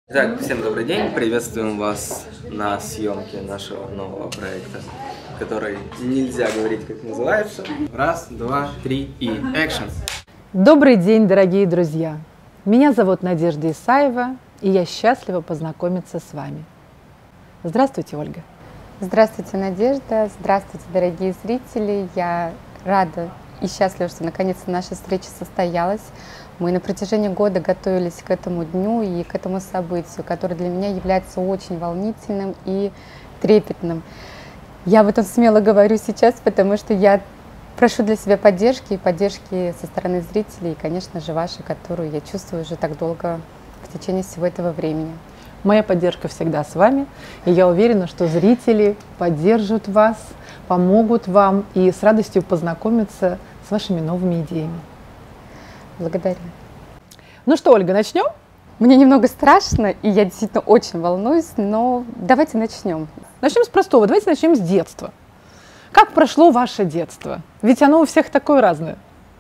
Итак, всем добрый день, приветствуем вас на съемке нашего нового проекта, который нельзя говорить, как называется. Раз, два, три и экшен! Добрый день, дорогие друзья! Меня зовут Надежда Исаева, и я счастлива познакомиться с вами. Здравствуйте, Ольга. Здравствуйте, Надежда. Здравствуйте, дорогие зрители. Я рада и счастлива, что наконец-то наша встреча состоялась. Мы на протяжении года готовились к этому дню и к этому событию, которое для меня является очень волнительным и трепетным. Я об этом смело говорю сейчас, потому что я прошу для себя поддержки и поддержки со стороны зрителей, и, конечно же, вашей, которую я чувствую уже так долго в течение всего этого времени. Моя поддержка всегда с вами, и я уверена, что зрители поддержат вас, помогут вам и с радостью познакомятся с вашими новыми идеями. Благодарю. Ну что, Ольга, начнем? Мне немного страшно, и я действительно очень волнуюсь, но давайте начнем. Начнем с простого. Давайте начнем с детства. Как прошло ваше детство? Ведь оно у всех такое разное.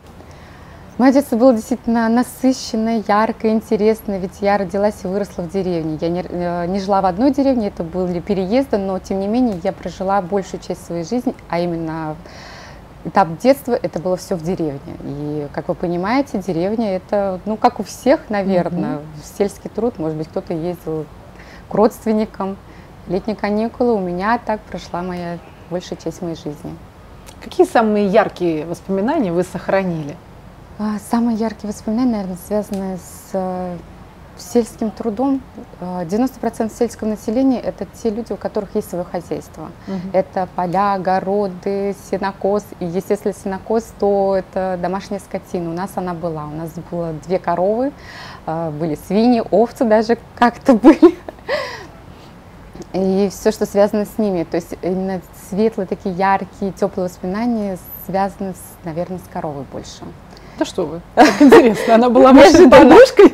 Мое детство было действительно насыщенное, яркое, интересное, ведь я родилась и выросла в деревне. Я не жила в одной деревне, это были переезды, но тем не менее я прожила большую часть своей жизни, а именно этап детства, это было все в деревне. И, как вы понимаете, деревня это, ну, как у всех, наверное, сельский труд, может быть, кто-то ездил к родственникам, летние каникулы, у меня так прошла большая часть моей жизни. Какие самые яркие воспоминания вы сохранили? Самые яркие воспоминания, наверное, связаны с сельским трудом. 90% сельского населения – это те люди, у которых есть свое хозяйство. Это поля, огороды, сенокос. И, естественно, сенокос, то это домашняя скотина. У нас она была. У нас было 2 коровы, были свиньи, овцы даже как-то были. И все, что связано с ними. То есть именно светлые, такие яркие, теплые воспоминания связаны, наверное, с коровой больше. Да что вы, так интересно, она была вашей подружкой?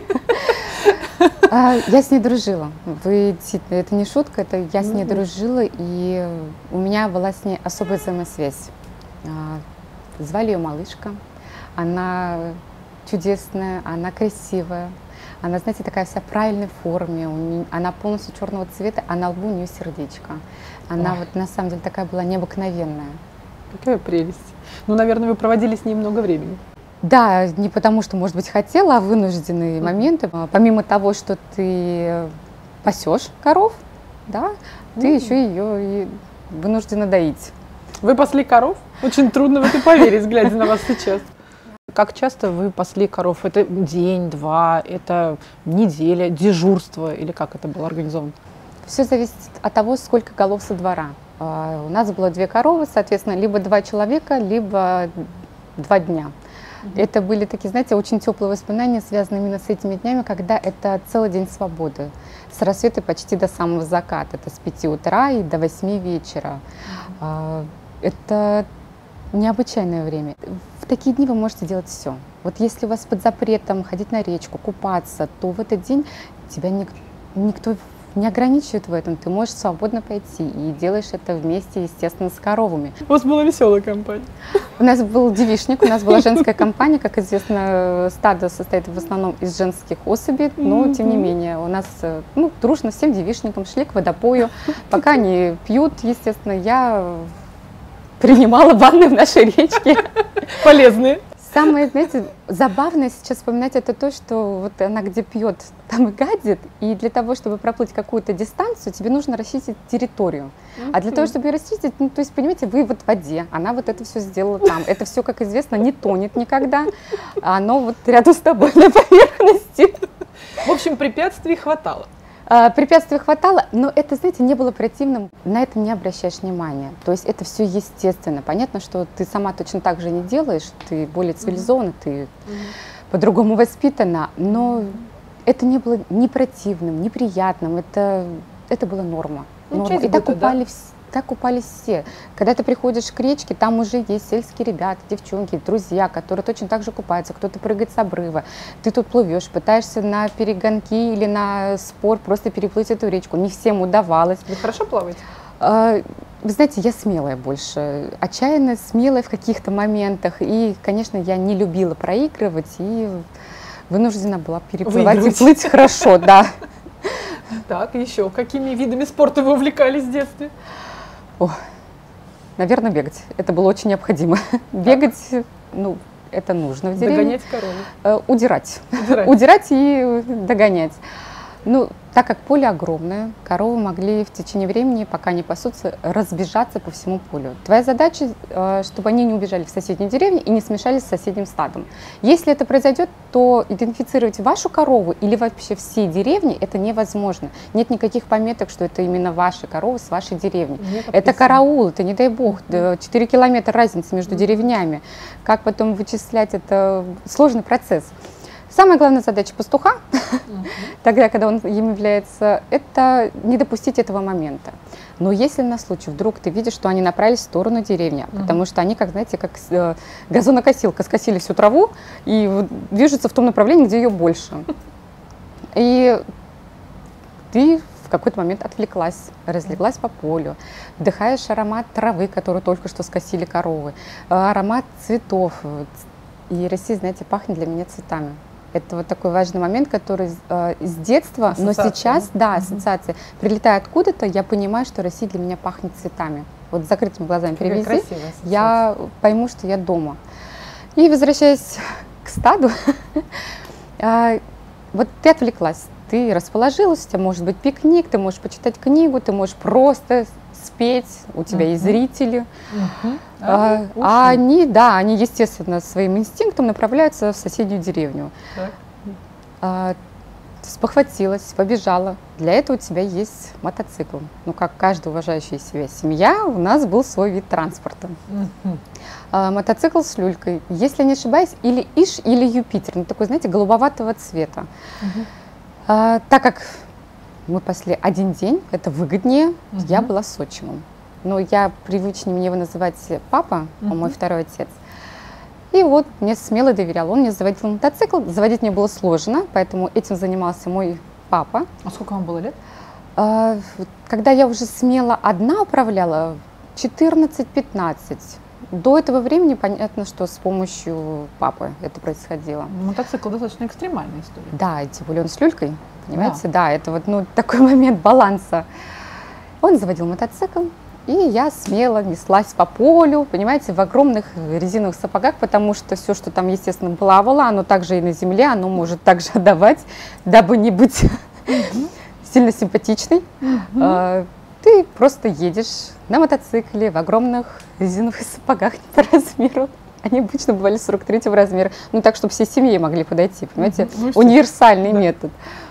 Я с ней дружила. Это не шутка, это я с ней дружила, и у меня была с ней особая взаимосвязь. Звали ее Малышка. Она чудесная, она красивая. Она, знаете, такая вся в правильной форме. Она полностью черного цвета, а на лбу у нее сердечко. Она вот на самом деле такая была необыкновенная. Какая прелесть. Ну, наверное, вы проводили с ней много времени. Да, не потому что, может быть, хотела, а вынужденные моменты. Помимо того, что ты пасешь коров, да, ты еще ее и вынуждена доить. Вы пасли коров? Очень трудно в это поверить, глядя на вас сейчас. Как часто вы пасли коров? Это день, 2, это неделя, дежурство или как это было организовано? Все зависит от того, сколько голов со двора. У нас было 2 коровы, соответственно, либо 2 человека, либо 2 дня. Это были такие, знаете, очень теплые воспоминания, связанные именно с этими днями, когда это целый день свободы. С рассвета почти до самого заката. Это с 5 утра и до 8 вечера. Это необычайное время. В такие дни вы можете делать все. Вот если у вас под запретом ходить на речку, купаться, то в этот день тебя никто не ограничивает в этом. Ты можешь свободно пойти и делаешь это вместе, естественно, с коровами. У вас была веселая компания. У нас был девичник, у нас была женская компания. Как известно, стадо состоит в основном из женских особей, но тем не менее у нас дружно всем девичникам шли к водопою. Пока они пьют, естественно, я принимала ванны в нашей речке. Полезные. Самое, знаете, забавное сейчас вспоминать это то, что вот она где пьет, там и гадит, и для того, чтобы проплыть какую-то дистанцию, тебе нужно расчистить территорию. А для того, чтобы ее расчистить, ну, то есть, понимаете, вы вот в воде, она вот это все сделала там. Это все, как известно, не тонет никогда, а оно вот рядом с тобой на поверхности. В общем, препятствий хватало. Препятствий хватало, но это, знаете, не было противным, на это не обращаешь внимания. То есть это все естественно. Понятно, что ты сама точно так же не делаешь, ты более цивилизована, ты по-другому воспитана, но это не было ни противным, ни приятным, это была норма. И так купались все. Когда ты приходишь к речке, там уже есть сельские ребята, девчонки, друзья, которые точно так же купаются, кто-то прыгает с обрыва. Ты тут плывешь, пытаешься на перегонки или на спор просто переплыть эту речку. Не всем удавалось. Вы хорошо плаваете? Вы знаете, я смелая больше, отчаянно смелая в каких-то моментах. И, конечно, я не любила проигрывать и вынуждена была переплывать и плыть хорошо, да. Так, еще какими видами спорта вы увлекались в детстве? О, наверное, бегать. Это было очень необходимо. Бегать, ну, это нужно в деревне. Догонять корову. Удирать. Удирать. Удирать и догонять. Ну, так как поле огромное, коровы могли в течение времени, пока не пасутся, разбежаться по всему полю. Твоя задача, чтобы они не убежали в соседнюю деревню и не смешались с соседним стадом. Если это произойдет, то идентифицировать вашу корову или вообще все деревни это невозможно. Нет никаких пометок, что это именно ваши коровы с вашей деревни. Это караул, это, не дай бог, 4 километра разницы между деревнями. Как потом вычислять, это сложный процесс. Самая главная задача пастуха, тогда, когда он им является, это не допустить этого момента. Но если на случай вдруг ты видишь, что они направились в сторону деревни, потому что они, как, знаете, как газонокосилка, скосили всю траву и движутся в том направлении, где ее больше. И ты в какой-то момент отвлеклась, разлеглась по полю, вдыхаешь аромат травы, которую только что скосили коровы, аромат цветов. И Россия, знаете, пахнет для меня цветами. Это вот такой важный момент, который с детства, ассоциация. Но сейчас, да, ассоциация. Прилетая откуда-то, я понимаю, что Россия для меня пахнет цветами. Вот с закрытыми глазами привези, я пойму, что я дома. И возвращаясь к стаду, вот ты отвлеклась, ты расположилась, у тебя может быть пикник, ты можешь почитать книгу, ты можешь просто спеть, у тебя есть зрители. А они, да, они, естественно, своим инстинктом направляются в соседнюю деревню. Спохватилась, побежала. Для этого у тебя есть мотоцикл. Ну, как каждая уважающая себя семья, у нас был свой вид транспорта. Мотоцикл с люлькой. Если не ошибаюсь, или Иш, или Юпитер. Ну, такой, знаете, голубоватого цвета. Так как мы пасли один день, это выгоднее, я была с отчимом. Но я привычнее мне его называть папа, мой второй отец. И вот мне смело доверял. Он мне заводил мотоцикл. Заводить мне было сложно, поэтому этим занимался мой папа. А сколько вам было лет? Когда я уже смело одна управляла, 14-15. До этого времени понятно, что с помощью папы это происходило. Мотоцикл достаточно экстремальная история. Да, и тем более он с люлькой, понимаете? Да, это вот такой момент баланса. Он заводил мотоцикл. И я смело неслась по полю, понимаете, в огромных резиновых сапогах, потому что все, что там, естественно, плавало, оно также и на земле, оно может также отдавать, дабы не быть сильно симпатичной. Ты просто едешь на мотоцикле в огромных резиновых сапогах не по размеру. Они обычно бывали 43-го размера, ну так, чтобы всей семьей могли подойти, понимаете, универсальный метод.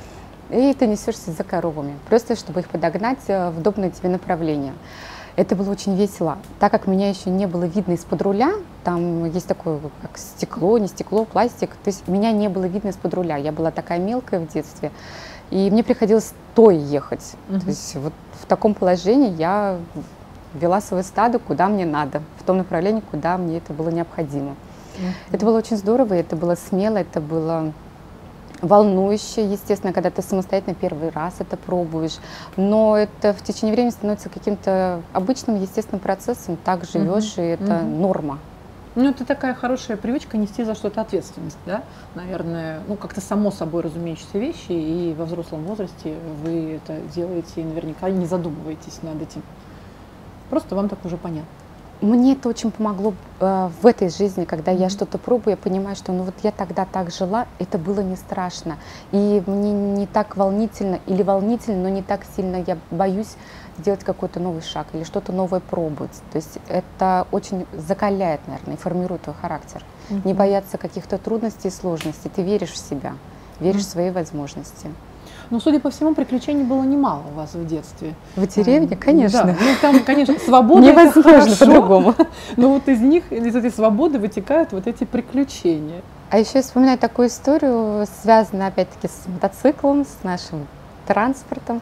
И ты несешься за коровами, просто чтобы их подогнать в удобное тебе направление. Это было очень весело. Так как меня еще не было видно из-под руля, там есть такое, как стекло, не стекло, пластик, то есть меня не было видно из-под руля. Я была такая мелкая в детстве, и мне приходилось стоя ехать. То есть вот в таком положении я вела свое стадо куда мне надо, в том направлении, куда мне это было необходимо. Это было очень здорово, это было смело, это было волнующе, естественно, когда ты самостоятельно первый раз это пробуешь, но это в течение времени становится каким-то обычным, естественным процессом, так живешь, и это норма. Ну, это такая хорошая привычка нести за что-то ответственность, да? Наверное, ну, как-то само собой разумеющиеся вещи, и во взрослом возрасте вы это делаете, и наверняка не задумываетесь над этим. Просто вам так уже понятно. Мне это очень помогло в этой жизни, когда я что-то пробую, я понимаю, что ну вот я тогда так жила, это было не страшно. И мне не так волнительно, или волнительно, но не так сильно я боюсь сделать какой-то новый шаг или что-то новое пробовать. То есть это очень закаляет, наверное, и формирует твой характер. Не бояться каких-то трудностей и сложностей. Ты веришь в себя, веришь в свои возможности. Ну, судя по всему, приключений было немало у вас в детстве. В деревне, конечно. Да, ну, там, конечно, свобода невозможно по-другому. Но вот из этой свободы вытекают вот эти приключения. А еще я вспоминаю такую историю, связанную опять-таки с мотоциклом, с нашим транспортом.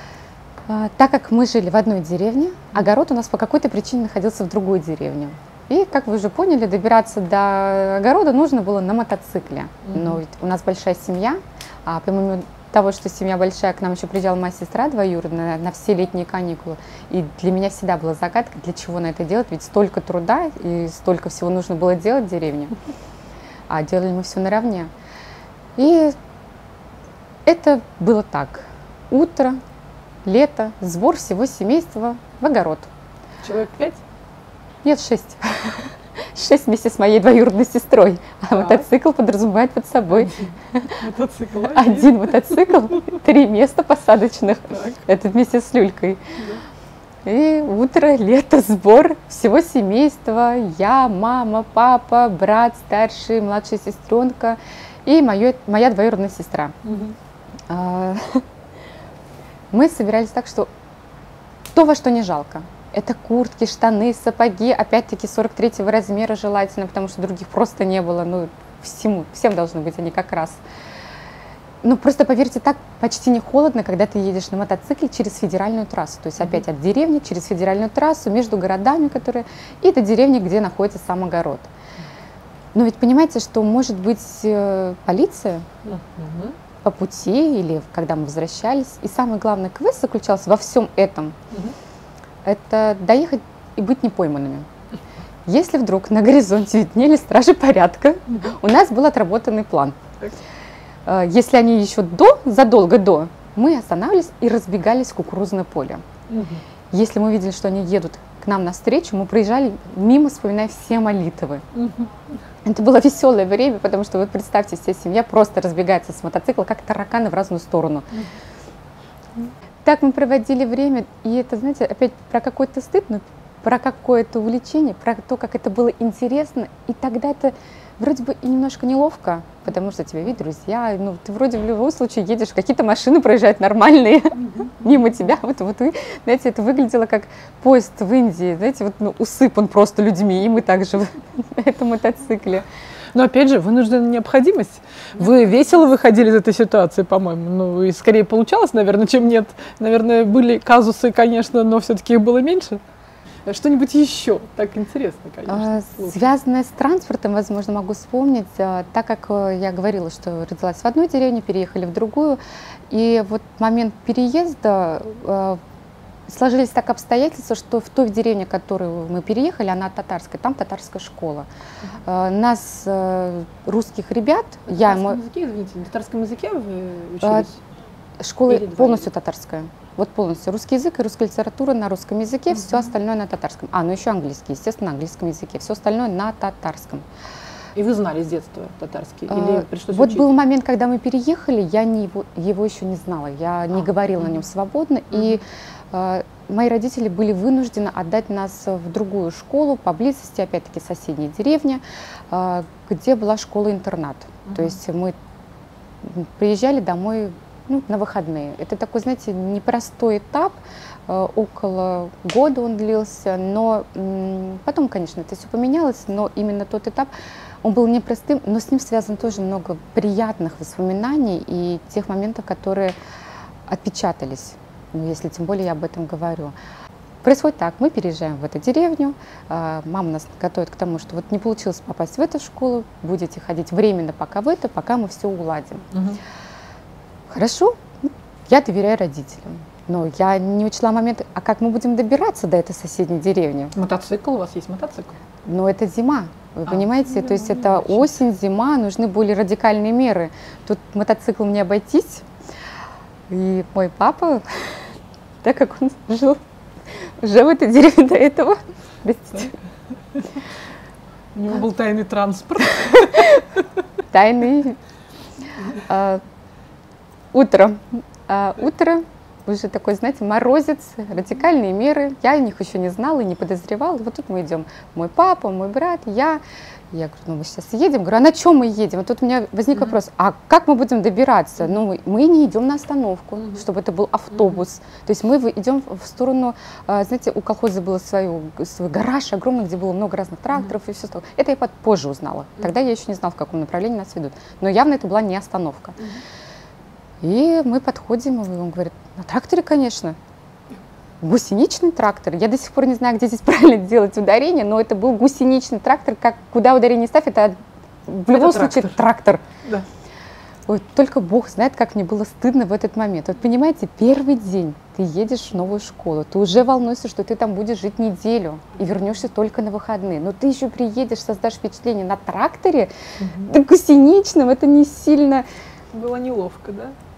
Так как мы жили в одной деревне, огород у нас по какой-то причине находился в другой деревне. И, как вы уже поняли, добираться до огорода нужно было на мотоцикле. Но ведь у нас большая семья, а помимо того, что семья большая, к нам еще приезжала моя сестра двоюродная на все летние каникулы. И для меня всегда была загадка, для чего на это делать, ведь столько труда и столько всего нужно было делать в деревне. А делали мы все наравне. И это было так. Утро, лето, сбор всего семейства в огород. Человек 5? Нет, 6. 6 вместе с моей двоюродной сестрой. А Так. мотоцикл подразумевает под собой Мотоцикл. один мотоцикл, 3 места посадочных. Так. Это вместе с люлькой. И утро, лето, сбор всего семейства. Я, мама, папа, брат старший, младшая сестренка и моя двоюродная сестра. Мгм. Мы собирались так, что то, во что не жалко. Это куртки, штаны, сапоги, опять-таки 43-го размера желательно, потому что других просто не было. Ну, всем должны быть они как раз. Ну, просто поверьте, так почти не холодно, когда ты едешь на мотоцикле через федеральную трассу. То есть опять от деревни через федеральную трассу, между городами, которые... И до деревни, где находится сам огород. Но ведь понимаете, что может быть полиция Мгм. по пути или когда мы возвращались. И самый главный квест заключался во всем этом. Мгм. Это доехать и быть не пойманными. Если вдруг на горизонте виднели стражи порядка, у нас был отработанный план. Так. Если они еще задолго до, мы останавливались и разбегались в кукурузное поле. Мгм. Если мы видели, что они едут к нам навстречу, мы проезжали мимо, вспоминая все молитвы. Мгм. Это было веселое время, потому что, вот представьте, вся семья просто разбегается с мотоцикла, как тараканы в разную сторону. Так мы проводили время, и это, знаете, опять про какой-то стыд, но про какое-то увлечение, про то, как это было интересно. И тогда это вроде бы и немножко неловко, потому что тебя видят друзья, ну ты вроде в любом случае едешь, какие-то машины проезжают нормальные мимо тебя. Вот вы, знаете, это выглядело как поезд в Индии, знаете, вот ну, усыпан просто людьми, и мы также на этом мотоцикле. Но опять же, вынужденная необходимость. Вы весело выходили из этой ситуации, по-моему. Ну, и скорее получалось, наверное, чем нет. Наверное, были казусы, конечно, но все-таки их было меньше. Что-нибудь еще? Так интересно, конечно. слушать. Связанное с транспортом, возможно, могу вспомнить, так как я говорила, что родилась в одной деревне, переехали в другую. И вот момент переезда сложились так обстоятельства, что в той деревне, в которую мы переехали, она татарская, там татарская школа. Нас, русских ребят, На татарском языке, извините, на татарском языке вы учились? школа Или два полностью татарская. Вот полностью русский язык и русская литература на русском языке, все остальное на татарском. Ну еще английский, естественно, на английском языке. Все остальное на татарском. И вы знали с детства татарский? Или пришлось Вот учить? был момент, когда мы переехали, я его еще не знала, я не говорила на нем свободно, и мои родители были вынуждены отдать нас в другую школу, поблизости, опять-таки, соседней деревни, где была школа-интернат. То есть мы приезжали домой на выходные. Это такой, знаете, непростой этап, около года он длился, но потом, конечно, это все поменялось, но именно тот этап, он был непростым, но с ним связано тоже много приятных воспоминаний и тех моментов, которые отпечатались, если тем более я об этом говорю. Происходит так, мы переезжаем в эту деревню, мама нас готовит к тому, что вот не получилось попасть в эту школу, будете ходить временно пока в эту, пока мы все уладим. Хорошо, я доверяю родителям, но я не учла момент, а как мы будем добираться до этой соседней деревни? Мотоцикл, у вас есть мотоцикл? Но это зима, вы понимаете, то есть это осень, зима, нужны более радикальные меры. Тут мотоциклом не обойтись. И мой папа, так как он жил уже в этой деревне до этого, простите, У него был тайный транспорт. тайный. Утро, уже такой, знаете, морозец, радикальные меры. Я о них еще не знала и не подозревала. И вот тут мы идем, мой папа, мой брат, я. Я говорю, ну мы сейчас едем. Говорю, а на чем мы едем? И тут у меня возник вопрос, а как мы будем добираться? Ну, мы не идем на остановку, чтобы это был автобус. То есть мы идем в сторону, знаете, у колхоза был свой гараж огромный, где было много разных тракторов и все. Это я позже узнала. Тогда я еще не знала, в каком направлении нас ведут. Но явно это была не остановка. И мы подходим, и он говорит, на тракторе, конечно. Гусеничный трактор. Я до сих пор не знаю, где здесь правильно делать ударение, но это был гусеничный трактор. Куда ударение ставь, это в любом случае трактор. Да. Ой, только Бог знает, как мне было стыдно в этот момент. Вот понимаете, первый день ты едешь в новую школу, ты уже волнуешься, что ты там будешь жить неделю и вернешься только на выходные. Но ты еще приедешь, создашь впечатление на тракторе, да, гусеничном, это не сильно... Было неловко, да?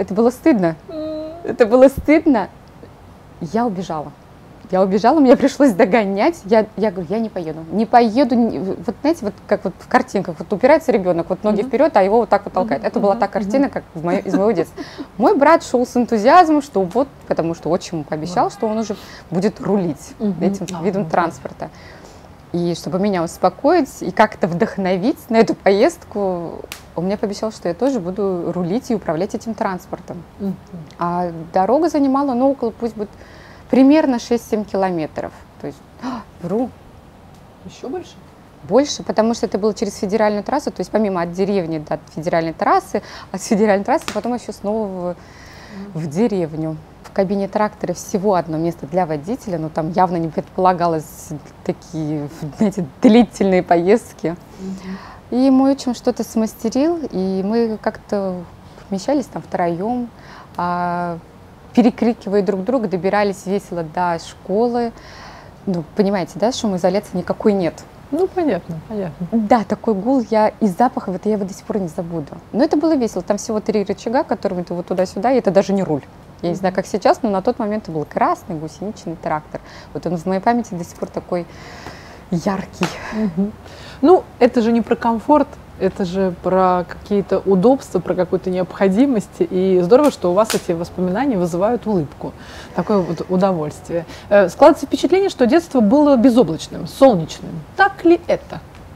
Это было стыдно. Это было стыдно. Я убежала. Мне пришлось догонять. Я говорю, я не поеду. Не поеду. Вот знаете, вот как вот в картинках, вот упирается ребенок, вот ноги вперед, а его вот так вот толкает. Это была та картина, как из моего детства. Мой брат шел с энтузиазмом, что вот, потому что отчим ему пообещал, что он уже будет рулить этим видом транспорта. И чтобы меня успокоить и как-то вдохновить на эту поездку, он мне пообещал, что я тоже буду рулить и управлять этим транспортом. А дорога занимала, ну, около, пусть будет, примерно 6-7 километров. То есть, вру. Еще больше? Больше, потому что это было через федеральную трассу, то есть помимо от деревни до федеральной трассы, от федеральной трассы потом еще снова в деревню. В кабине трактора всего одно место для водителя, но там явно не предполагалось такие, знаете, длительные поездки. И мой отчим что-то смастерил, и мы как-то помещались там втроем, перекрикивая друг друга, добирались весело до школы. Ну, понимаете, да, шумоизоляции никакой нет. Ну, понятно, понятно. Да, такой гул, и запах, вот я его до сих пор не забуду. Но это было весело, там всего 3 рычага, которыми ты вот туда-сюда, и это даже не руль. Я не знаю, как сейчас, но на тот момент это был красный гусеничный трактор. Вот он в моей памяти до сих пор такой яркий. Ну, это же не про комфорт, это же про какие-то удобства, про какую-то необходимость. И здорово, что у вас эти воспоминания вызывают улыбку, такое вот удовольствие. Складывается впечатление, что детство было безоблачным, солнечным. Так ли это?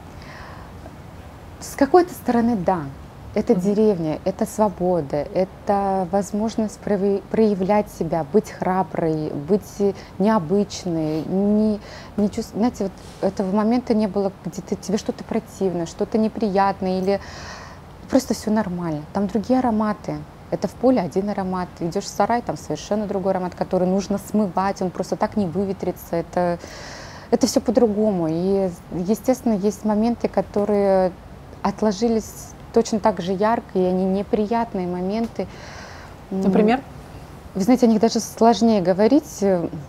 С какой-то стороны, да. Это деревня, это свобода, это возможность проявлять себя, быть храброй, быть необычной. Знаете, вот этого момента не было, где тебе что-то противно, что-то неприятное или просто все нормально. Там другие ароматы. Это в поле один аромат, идешь в сарай, там совершенно другой аромат, который нужно смывать, он просто так не выветрится. Это все по-другому. И, естественно, есть моменты, которые отложились точно так же ярко, и они неприятные моменты. Например? Вы знаете, о них даже сложнее говорить,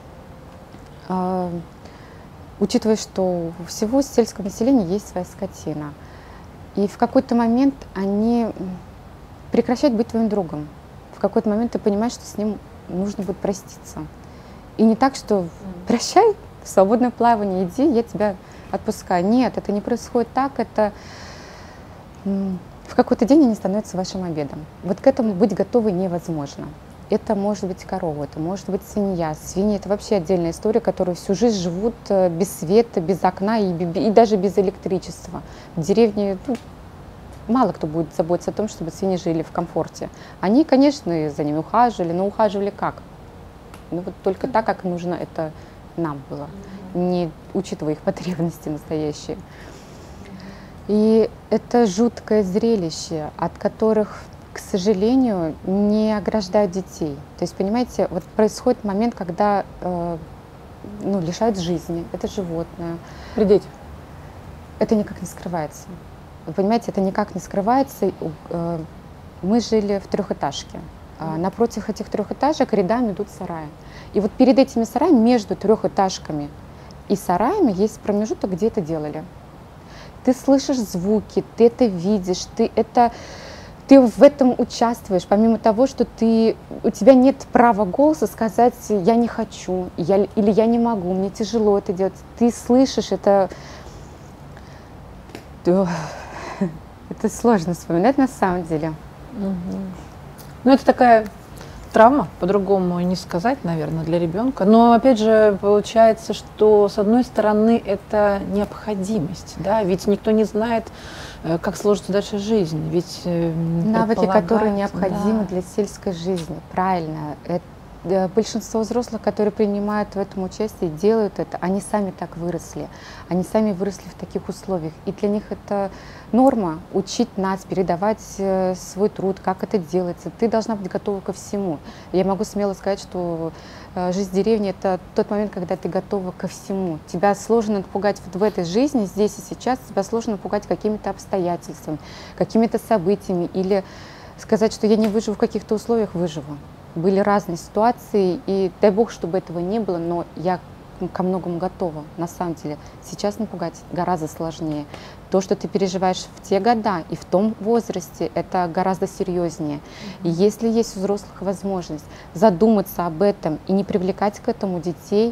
учитывая, что у всего сельского населения есть своя скотина. И в какой-то момент они прекращают быть твоим другом. В какой-то момент ты понимаешь, что с ним нужно будет проститься. И не так, что прощай, в свободное плавание, иди, я тебя отпускаю. Нет, это не происходит так, это в какой-то день они становятся вашим обедом. Вот к этому быть готовы невозможно. Это может быть корова, это может быть свинья. Свиньи — это вообще отдельная история, которые всю жизнь живут без света, без окна и даже без электричества. В деревне мало кто будет заботиться о том, чтобы свиньи жили в комфорте. Они, конечно, за ними ухаживали, но ухаживали как? Ну вот только так, как нужно это нам было, не учитывая их потребности настоящие. И это жуткое зрелище, от которых, к сожалению, не ограждают детей. То есть, понимаете, вот происходит момент, когда лишают жизни это животное. При детях? Это никак не скрывается. Вы понимаете, это никак не скрывается. Мы жили в 3-этажке. Напротив этих 3-этажек рядами идут сараи. И вот перед этими сараями, между 3-этажками и сараями, есть промежуток, где это делали. Ты слышишь звуки, ты это видишь, ты в этом участвуешь, помимо того, что у тебя нет права голоса сказать «я не хочу» или «я не могу», «мне тяжело это делать». Ты слышишь это. Это сложно вспоминать на самом деле. Ну, это такая травма, по-другому не сказать, наверное, для ребенка. Но, опять же, получается, что, с одной стороны, это необходимость, да, ведь никто не знает, как сложится дальше жизнь. Ведь навыки, которые необходимы для сельской жизни, правильно. Большинство взрослых, которые принимают в этом участие, делают это, они сами так выросли. Они сами выросли в таких условиях. И для них это норма — учить нас, передавать свой труд, как это делается. Ты должна быть готова ко всему. Я могу смело сказать, что жизнь в деревне — это тот момент, когда ты готова ко всему. Тебя сложно напугать вот в этой жизни, здесь и сейчас, тебя сложно напугать какими-то обстоятельствами, какими-то событиями, или сказать, что я не выживу в каких-то условиях, выживу. Были разные ситуации, и дай бог, чтобы этого не было, но я ко многому готова, на самом деле. Сейчас напугать гораздо сложнее. То, что ты переживаешь в те года и в том возрасте, это гораздо серьезнее. И если есть у взрослых возможность задуматься об этом и не привлекать к этому детей,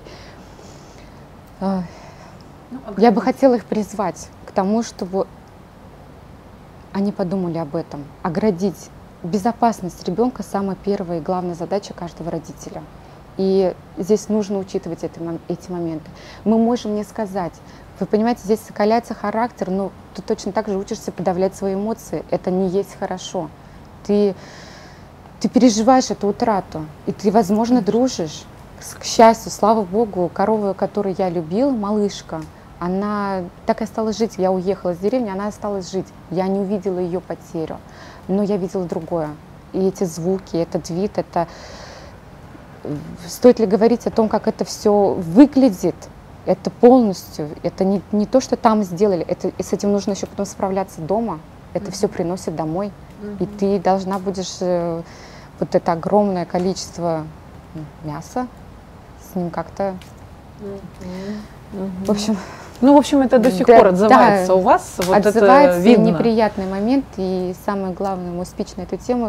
я бы хотела их призвать к тому, чтобы они подумали об этом. Оградить безопасность ребенка — самая первая и главная задача каждого родителя. И здесь нужно учитывать эти моменты. Мы можем не сказать. Вы понимаете, здесь закаляется характер, но ты точно так же учишься подавлять свои эмоции. Это не есть хорошо. Ты переживаешь эту утрату, и ты, возможно, дружишь. К счастью, слава Богу, корова, которую я любила, малышка, она так и осталась жить. Я уехала из деревни, она осталась жить. Я не увидела ее потерю, но я видела другое. И эти звуки, этот вид, это... Стоит ли говорить о том, как это все выглядит? Это полностью, это не то, что там сделали, и с этим нужно еще потом справляться дома. Это все приносит домой. И ты должна будешь вот это огромное количество мяса с ним как-то... В общем... Ну, в общем, это до сих пор отзывается у вас, вот отзывается, это видно. Неприятный момент, и самое главное, мой спич на эту тему,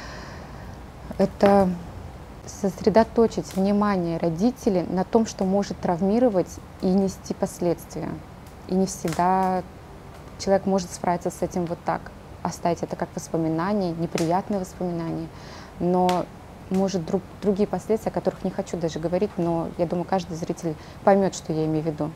это сосредоточить внимание родителей на том, что может травмировать и нести последствия. И не всегда человек может справиться с этим вот так, оставить это как воспоминание, неприятные воспоминания, но может другие последствия, о которых не хочу даже говорить, но я думаю, каждый зритель поймет, что я имею в виду.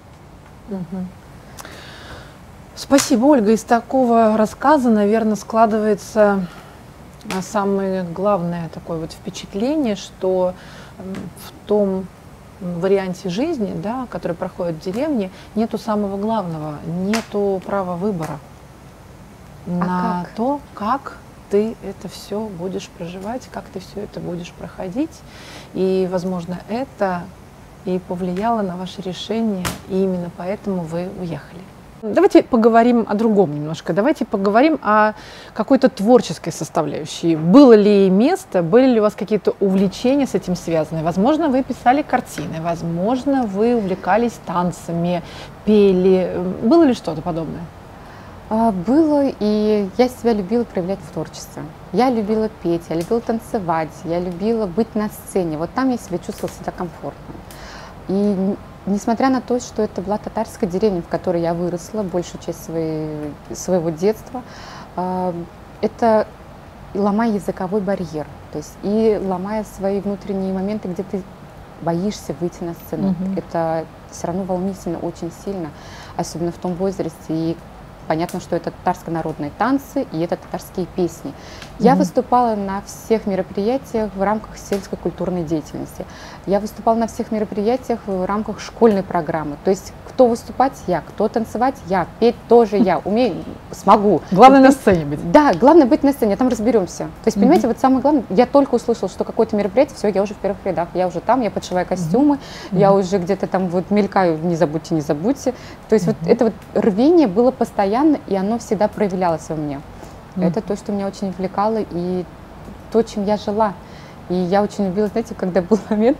Спасибо, Ольга. Из такого рассказа, наверное, складывается самое главное такое вот впечатление, что в том варианте жизни, да, который проходит в деревне, нету самого главного, нету права выбора на то, как ты это все будешь проживать, как ты все это будешь проходить. И, возможно, это и повлияло на ваше решение, и именно поэтому вы уехали. Давайте поговорим о другом немножко. Давайте поговорим о какой-то творческой составляющей. Было ли место, были ли у вас какие-то увлечения с этим связаны? Возможно, вы писали картины, возможно, вы увлекались танцами, пели. Было ли что-то подобное? Было, и я себя любила проявлять в творчестве. Я любила петь, я любила танцевать, я любила быть на сцене. Вот там я себя чувствовала всегда комфортно. И несмотря на то, что это была татарская деревня, в которой я выросла большую часть своего детства, это ломая языковой барьер, то есть и ломая свои внутренние моменты, где ты боишься выйти на сцену. Это все равно волнительно очень сильно, особенно в том возрасте. И понятно, что это татарские народные танцы и это татарские песни. Я выступала на всех мероприятиях в рамках сельской культурной деятельности. Я выступала на всех мероприятиях в рамках школьной программы. То есть кто выступать — я, кто танцевать — я, петь тоже я, умею, смогу. Главное на сцене быть. Да, главное быть на сцене, там разберемся. То есть, понимаете, вот самое главное, я только услышала, что какое-то мероприятие, все, я уже в первых рядах, я уже там, я подшиваю костюмы, я уже где-то там вот мелькаю, не забудьте, не забудьте. То есть вот это вот рвение было постоянно, и оно всегда проявлялось во мне. Это то, что меня очень увлекало, и то, чем я жила. И я очень любила, знаете, когда был момент,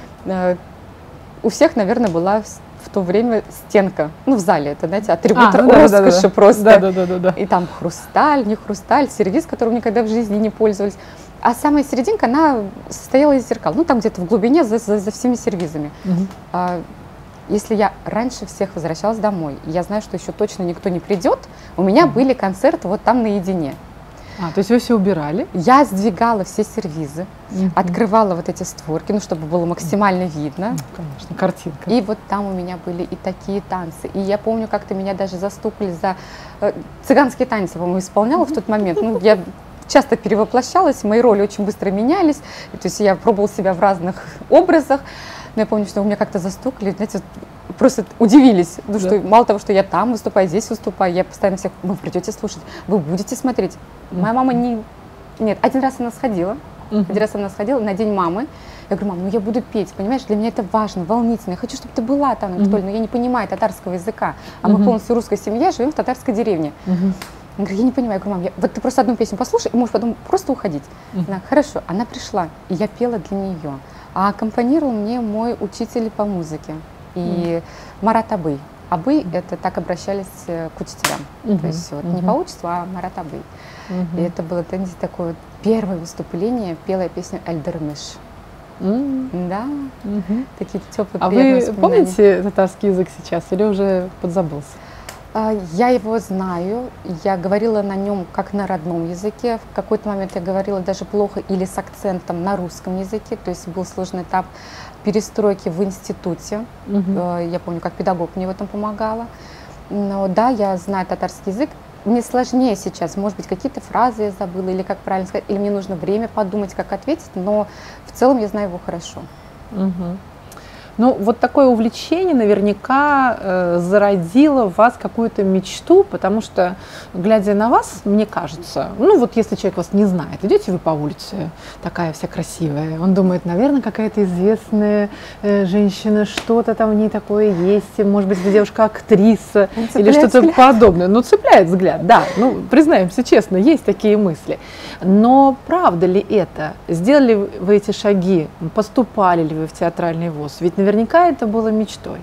у всех, наверное, была в то время стенка, ну, в зале, это, знаете, атрибут роскоши просто. Да. И там хрусталь, не хрусталь, сервиз, которым никогда в жизни не пользовались. А самая серединка, она состояла из зеркал, ну, там где-то в глубине, за всеми сервизами. Если я раньше всех возвращалась домой, и я знаю, что еще точно никто не придет, у меня были концерты вот там наедине. То есть вы все убирали? Я сдвигала все сервизы, открывала вот эти створки, ну, чтобы было максимально видно. Конечно, картинка. И вот там у меня были и такие танцы. И я помню, как-то меня даже застукали за цыганские танцы, по-моему, исполняла в тот момент. Ну, я часто перевоплощалась, мои роли очень быстро менялись. То есть я пробовала себя в разных образах. Но я помню, что у меня как-то застукали, знаете, просто удивились, ну, что мало того, что я там выступаю, здесь выступаю, я постоянно всех: вы придете слушать, вы будете смотреть. Моя мама Нет, один раз она сходила на День мамы. Я говорю: мам, ну я буду петь, понимаешь, для меня это важно, волнительно, я хочу, чтобы ты была там, но я не понимаю татарского языка, а мы полностью русская семья, живем в татарской деревне. Я говорю: я не понимаю. Я говорю: мам, вот ты просто одну песню послушай, и можешь потом просто уходить. Она: хорошо. Она пришла, и я пела для нее. А аккомпанировал мне мой учитель по музыке. и Марат Абый. Абый — это так обращались к учителям. То есть вот не по отчеству, а Марат Абый. И это было, знаете, такое вот первое выступление, пела я песню «Эль-Дермиш». Да, такие теплые, А приятные вы воспоминания. помните татарский язык сейчас или уже подзабылся? Я его знаю, я говорила на нем как на родном языке. В какой-то момент я говорила даже плохо или с акцентом на русском языке. То есть был сложный этап перестройки в институте. Я помню, как педагог мне в этом помогала. Но да, я знаю татарский язык. Мне сложнее сейчас, может быть, какие-то фразы я забыла, или как правильно сказать, или мне нужно время подумать, как ответить, но в целом я знаю его хорошо. Ну, вот такое увлечение наверняка зародило в вас какую-то мечту, потому что, глядя на вас, мне кажется, ну вот если человек вас не знает, идете вы по улице, такая вся красивая, он думает, наверное, какая-то известная женщина, что-то там в ней такое есть, может быть, девушка актриса или что-то подобное. Ну, цепляет взгляд, да, ну, признаемся честно, есть такие мысли. Но правда ли это? Сделали вы эти шаги? Поступали ли вы в театральный вуз? Ведь наверняка это было мечтой.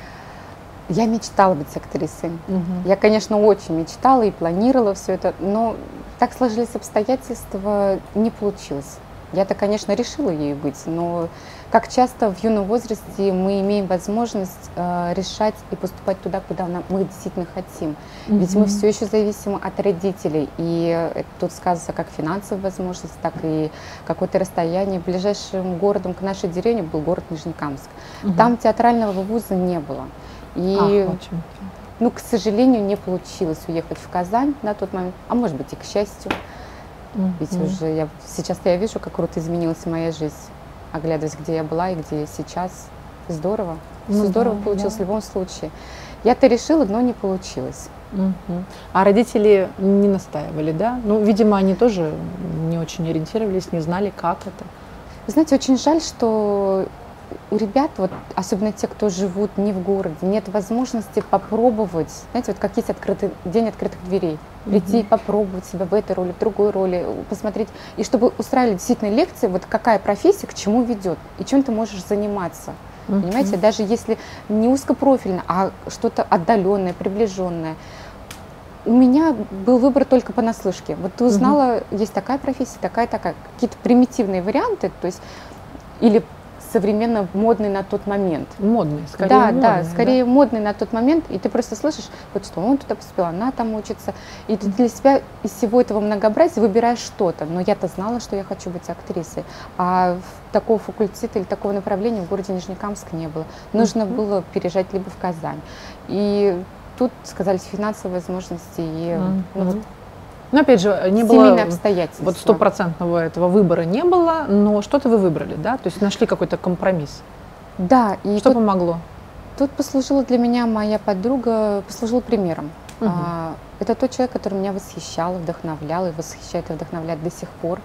Я мечтала быть актрисой. Я, конечно, очень мечтала и планировала все это, но так сложились обстоятельства, не получилось. Я-то, конечно, решила ею быть, но как часто в юном возрасте мы имеем возможность решать и поступать туда, куда мы действительно хотим. Ведь мы все еще зависимы от родителей, и тут сказывается как финансовая возможность, так и какое-то расстояние. Ближайшим городом к нашей деревне был город Нижнекамск. Там театрального вуза не было. И, ну, к сожалению, не получилось уехать в Казань на тот момент, а может быть и к счастью. Ведь уже сейчас-то я вижу, как круто изменилась моя жизнь, оглядываясь, где я была и где я сейчас. Здорово. Все здорово получилось в любом случае. Я-то решила, но не получилось. А родители не настаивали, да? Ну, видимо, они тоже не очень ориентировались, не знали, как это. Вы знаете, очень жаль, что у ребят, вот, особенно те, кто живут не в городе, нет возможности попробовать, знаете, вот как есть день открытых дверей, прийти и попробовать себя в этой роли, в другой роли, посмотреть, и чтобы устраивали действительно лекции, вот какая профессия к чему ведет, и чем ты можешь заниматься. Понимаете, даже если не узкопрофильно, а что-то отдаленное, приближенное. У меня был выбор только понаслышке. Вот ты узнала, есть такая профессия, такая-такая, какие-то примитивные варианты, то есть, или современно модный на тот момент. Модный, скорее да, модный. Да, скорее модный на тот момент, и ты просто слышишь, вот что он туда поступил, она там учится, и ты для себя из всего этого многообразия выбираешь что-то. Но я-то знала, что я хочу быть актрисой, а такого факультета или такого направления в городе Нижнекамск не было. Нужно было переезжать либо в Казань. И тут сказались финансовые возможности, и но опять же, не семейные было обстоятельства. Вот стопроцентного этого выбора не было, но что-то вы выбрали, да? То есть нашли какой-то компромисс. Да. И что помогло? Тут послужила для меня моя подруга, послужила примером. Это тот человек, который меня восхищал, вдохновлял, и восхищает, и вдохновляет до сих пор.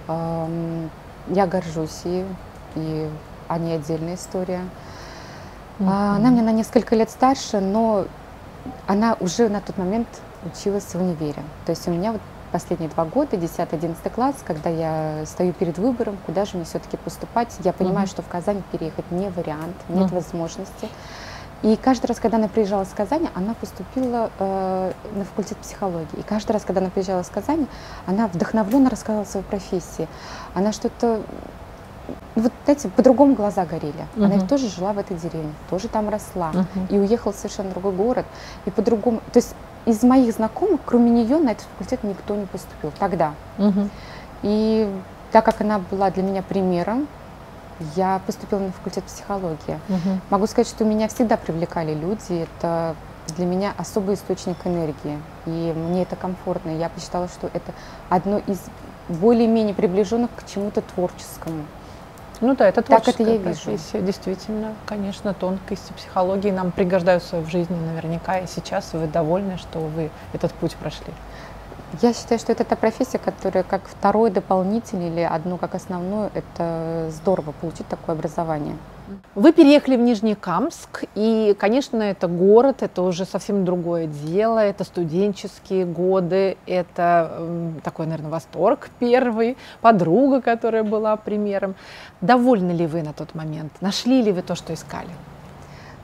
Я горжусь ею, и они отдельная история. Она мне на несколько лет старше, но она уже на тот момент училась в универе. То есть у меня вот последние 2 года, 10-11 класс, когда я стою перед выбором, куда же мне все-таки поступать, я понимаю, что в Казань переехать не вариант, нет возможности. И каждый раз, когда она приезжала из Казани, она поступила на факультет психологии. И каждый раз, когда она приезжала из Казани, она вдохновленно рассказывала о своей профессии. Она что-то, вот знаете, по-другому глаза горели. Она ведь тоже жила в этой деревне, тоже там росла. И уехала в совершенно другой город. И по-другому, то есть из моих знакомых, кроме нее, на этот факультет никто не поступил тогда. И так как она была для меня примером, я поступила на факультет психологии. Могу сказать, что меня всегда привлекали люди. Это для меня особый источник энергии. И мне это комфортно. Я посчитала, что это одно из более-менее приближенных к чему-то творческому. Ну да, это творческая так это я профессия, вижу. действительно, конечно, тонкости психологии нам пригождаются в жизни наверняка, и сейчас вы довольны, что вы этот путь прошли. Я считаю, что это та профессия, которая как второй дополнительный или одно как основное, это здорово получить такое образование. Вы переехали в Нижнекамск, и, конечно, это город, это уже совсем другое дело, это студенческие годы, это такой, наверное, восторг первый, подруга, которая была примером. Довольны ли вы на тот момент? Нашли ли вы то, что искали?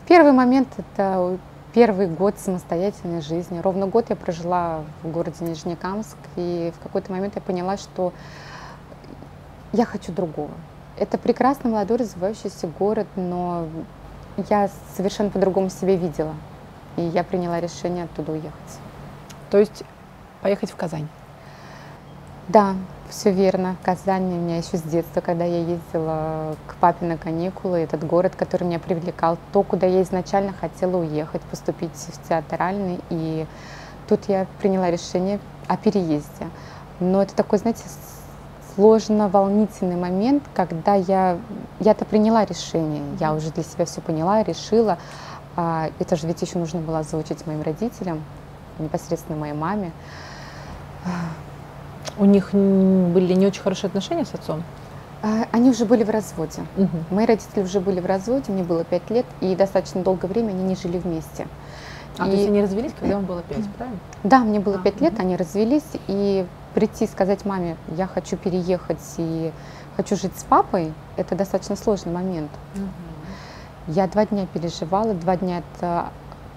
Первый момент — это первый год самостоятельной жизни. Ровно год я прожила в городе Нижнекамск, и в какой-то момент я поняла, что я хочу другого. Это прекрасный, молодой, развивающийся город, но я совершенно по-другому себя видела. И я приняла решение оттуда уехать. То есть поехать в Казань? Да, все верно. Казань у меня еще с детства, когда я ездила к папе на каникулы, этот город, который меня привлекал, то, куда я изначально хотела уехать, поступить в театральный. И тут я приняла решение о переезде. Но это такой, знаете, сложно-волнительный момент, когда я-то приняла решение, я уже для себя все поняла, решила. Это же ведь еще нужно было озвучить моим родителям, непосредственно моей маме. У них были не очень хорошие отношения с отцом? Они уже были в разводе. Угу. Мои родители уже были в разводе, мне было 5 лет, и достаточно долгое время они не жили вместе. То есть они развелись, когда вам было 5, правильно? Да, мне было 5 лет, они развелись, и прийти и сказать маме, я хочу переехать и хочу жить с папой, это достаточно сложный момент. Угу. Я 2 дня переживала, 2 дня это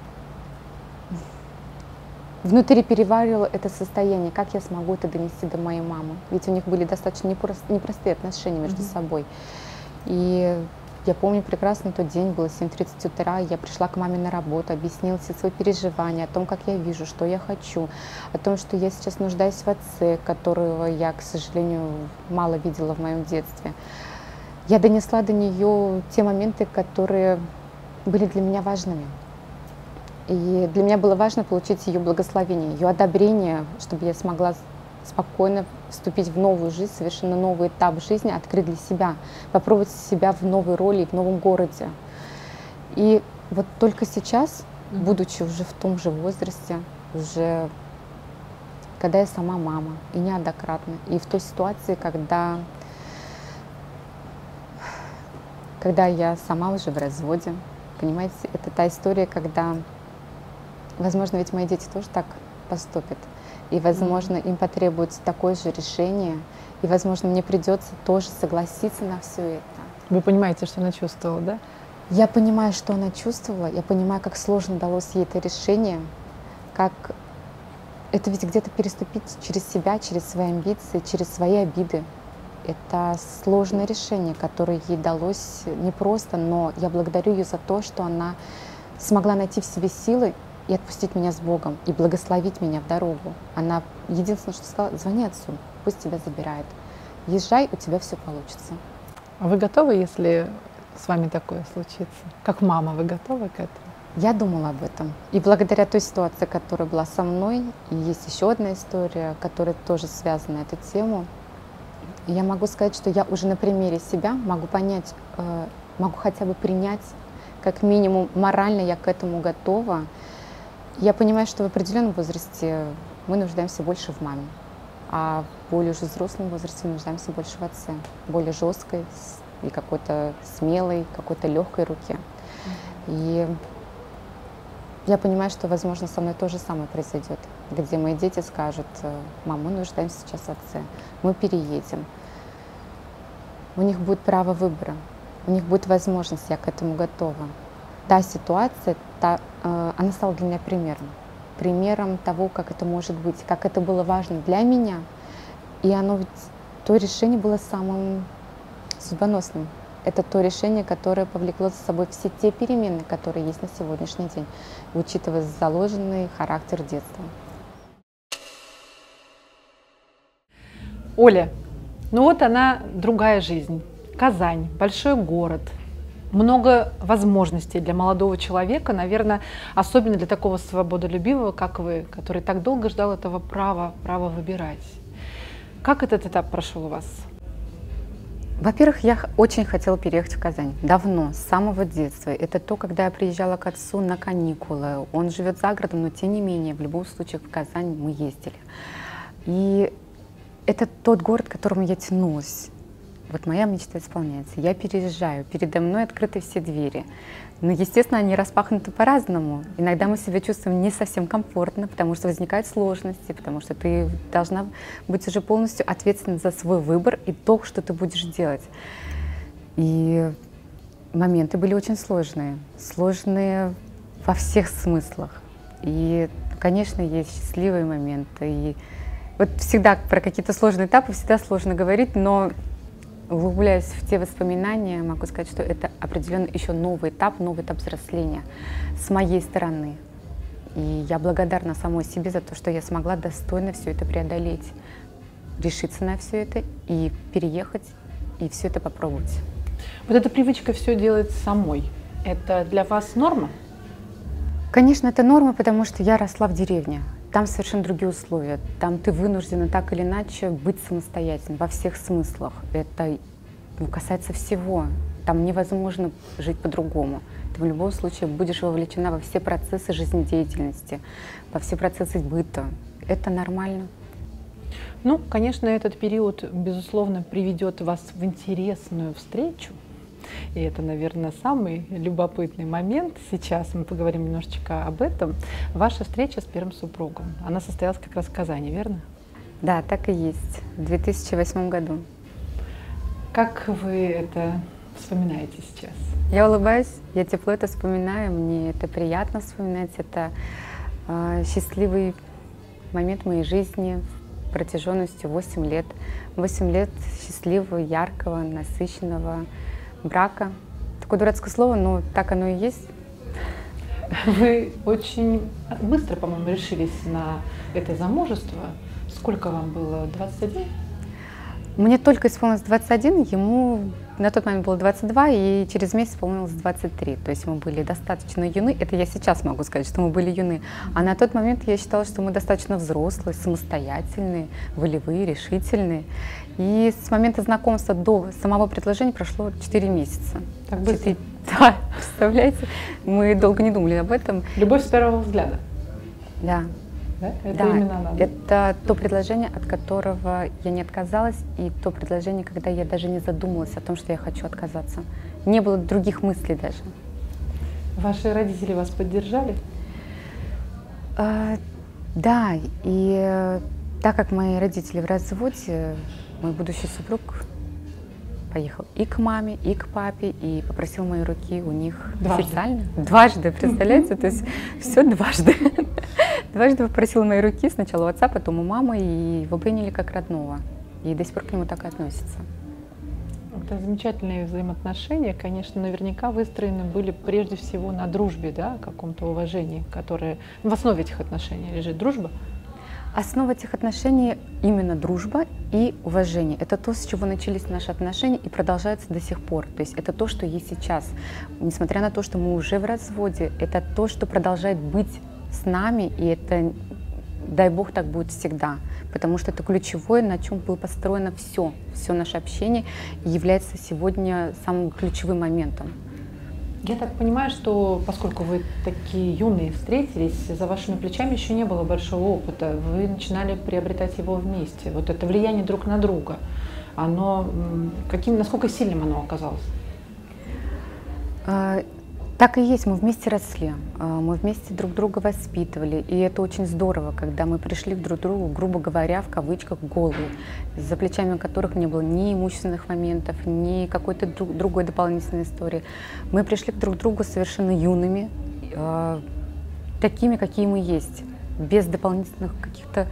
внутри переваривала это состояние, как я смогу это донести до моей мамы. Ведь у них были достаточно непростые отношения между собой. И я помню прекрасно тот день, было 7:30 утра, я пришла к маме на работу, объяснила все свои переживания, о том, как я вижу, что я хочу, о том, что я сейчас нуждаюсь в отце, которого я, к сожалению, мало видела в моем детстве. Я донесла до нее те моменты, которые были для меня важными. И для меня было важно получить ее благословение, ее одобрение, чтобы я смогла спокойно вступить в новую жизнь, совершенно новый этап жизни, открыть для себя, попробовать себя в новой роли, в новом городе. И вот только сейчас, будучи уже в том же возрасте, уже когда я сама мама, и неоднократно, и в той ситуации, когда я сама уже в разводе, понимаете, это та история, когда, возможно, ведь мои дети тоже так поступят. И, возможно, им потребуется такое же решение, и, возможно, мне придется тоже согласиться на все это. Вы понимаете, что она чувствовала, да? Я понимаю, что она чувствовала, я понимаю, как сложно далось ей это решение, как это ведь где-то переступить через себя, через свои амбиции, через свои обиды. Это сложное решение, которое ей далось непросто, но я благодарю ее за то, что она смогла найти в себе силы и отпустить меня с Богом, и благословить меня в дорогу. Она единственное, что сказала: звони отцу, пусть тебя забирает. Езжай, у тебя все получится. А вы готовы, если с вами такое случится? Как мама, вы готовы к этому? Я думала об этом. И благодаря той ситуации, которая была со мной, и есть еще одна история, которая тоже связана на эту тему, я могу сказать, что я уже на примере себя могу понять, могу хотя бы принять, как минимум морально я к этому готова. Я понимаю, что в определенном возрасте мы нуждаемся больше в маме, а в более уже взрослом возрасте мы нуждаемся больше в отце, более жесткой и какой-то смелой, какой-то легкой руке. И я понимаю, что, возможно, со мной то же самое произойдет, где мои дети скажут: мам, мы нуждаемся сейчас в отце, мы переедем. У них будет право выбора, у них будет возможность, я к этому готова. Та ситуация, она стала для меня примером того, как это может быть, как это было важно для меня. И то решение было самым судьбоносным. Это то решение, которое повлекло за собой все те перемены, которые есть на сегодняшний день, учитывая заложенный характер детства. Оля, ну вот она, другая жизнь. Казань, большой город. Много возможностей для молодого человека, наверное, особенно для такого свободолюбивого, как вы, который так долго ждал этого права выбирать. Как этот этап прошел у вас? Во-первых, я очень хотела переехать в Казань. Давно, с самого детства. Это то, когда я приезжала к отцу на каникулы. Он живет за городом, но тем не менее, в любом случае в Казань мы ездили. И это тот город, к которому я тянулась. Вот моя мечта исполняется. Я переезжаю, передо мной открыты все двери. Но, естественно, они распахнуты по-разному. Иногда мы себя чувствуем не совсем комфортно, потому что возникают сложности, потому что ты должна быть уже полностью ответственна за свой выбор и то, что ты будешь делать. И моменты были очень сложные. Сложные во всех смыслах. И, конечно, есть счастливые моменты. И вот всегда про какие-то сложные этапы всегда сложно говорить, но углубляясь в те воспоминания, могу сказать, что это определенно еще новый этап взросления с моей стороны. И я благодарна самой себе за то, что я смогла достойно все это преодолеть, решиться на все это и переехать, и все это попробовать. Вот эта привычка все делать самой, это для вас норма? Конечно, это норма, потому что я росла в деревне. Там совершенно другие условия. Там ты вынуждена так или иначе быть самостоятельной во всех смыслах. Это касается всего. Там невозможно жить по-другому. Ты в любом случае будешь вовлечена во все процессы жизнедеятельности, во все процессы быта. Это нормально. Ну, конечно, этот период, безусловно, приведет вас в интересную встречу. И это, наверное, самый любопытный момент. Сейчас мы поговорим немножечко об этом. Ваша встреча с первым супругом. Она состоялась как раз в Казани, верно? Да, так и есть. В 2008 году. Как вы это вспоминаете сейчас? Я улыбаюсь, я тепло это вспоминаю, мне это приятно вспоминать. Это счастливый момент моей жизни протяженностью 8 лет. 8 лет счастливого, яркого, насыщенного брака. Такое дурацкое слово, но так оно и есть. Вы очень быстро, по-моему, решились на это замужество. Сколько вам было? 21? Мне только исполнилось 21, ему на тот момент было 22, и через месяц исполнилось 23. То есть мы были достаточно юны. Это я сейчас могу сказать, что мы были юны. А на тот момент я считала, что мы достаточно взрослые, самостоятельные, волевые, решительные. И с момента знакомства до самого предложения прошло 4 месяца. Так быстро? Да, представляете? Мы долго не думали об этом. Любовь с первого взгляда? Да. Да? Это Да, именно надо. это то предложение, от которого я не отказалась, и то предложение, когда я даже не задумалась о том, что я хочу отказаться. Не было других мыслей даже. Ваши родители вас поддержали? Да, и так как мои родители в разводе, мой будущий супруг поехал и к маме, и к папе, и попросил моей руки у них официально. Дважды, представляете? То есть все дважды. Дважды попросил моей руки, сначала у отца, потом у мамы, и его приняли как родного. И до сих пор к нему так и относятся. Это замечательные взаимоотношения, конечно, наверняка выстроены были прежде всего на дружбе, да, каком-то уважении, которое в основе этих отношений лежит дружба. Основа этих отношений именно дружба и уважение. Это то, с чего начались наши отношения и продолжаются до сих пор. То есть это то, что есть сейчас. Несмотря на то, что мы уже в разводе, это то, что продолжает быть с нами, и это, дай Бог, так будет всегда. Потому что это ключевое, на чем было построено все наше общение, и является сегодня самым ключевым моментом. Я так понимаю, что поскольку вы такие юные встретились, за вашими плечами еще не было большого опыта, вы начинали приобретать его вместе. Вот это влияние друг на друга, оно насколько сильным оно оказалось? Так и есть, мы вместе росли, мы вместе друг друга воспитывали, и это очень здорово, когда мы пришли друг к другу, грубо говоря, в кавычках, голые, за плечами которых не было ни имущественных моментов, ни какой-то другой дополнительной истории. Мы пришли друг к другу совершенно юными, такими, какие мы есть, без дополнительных каких-то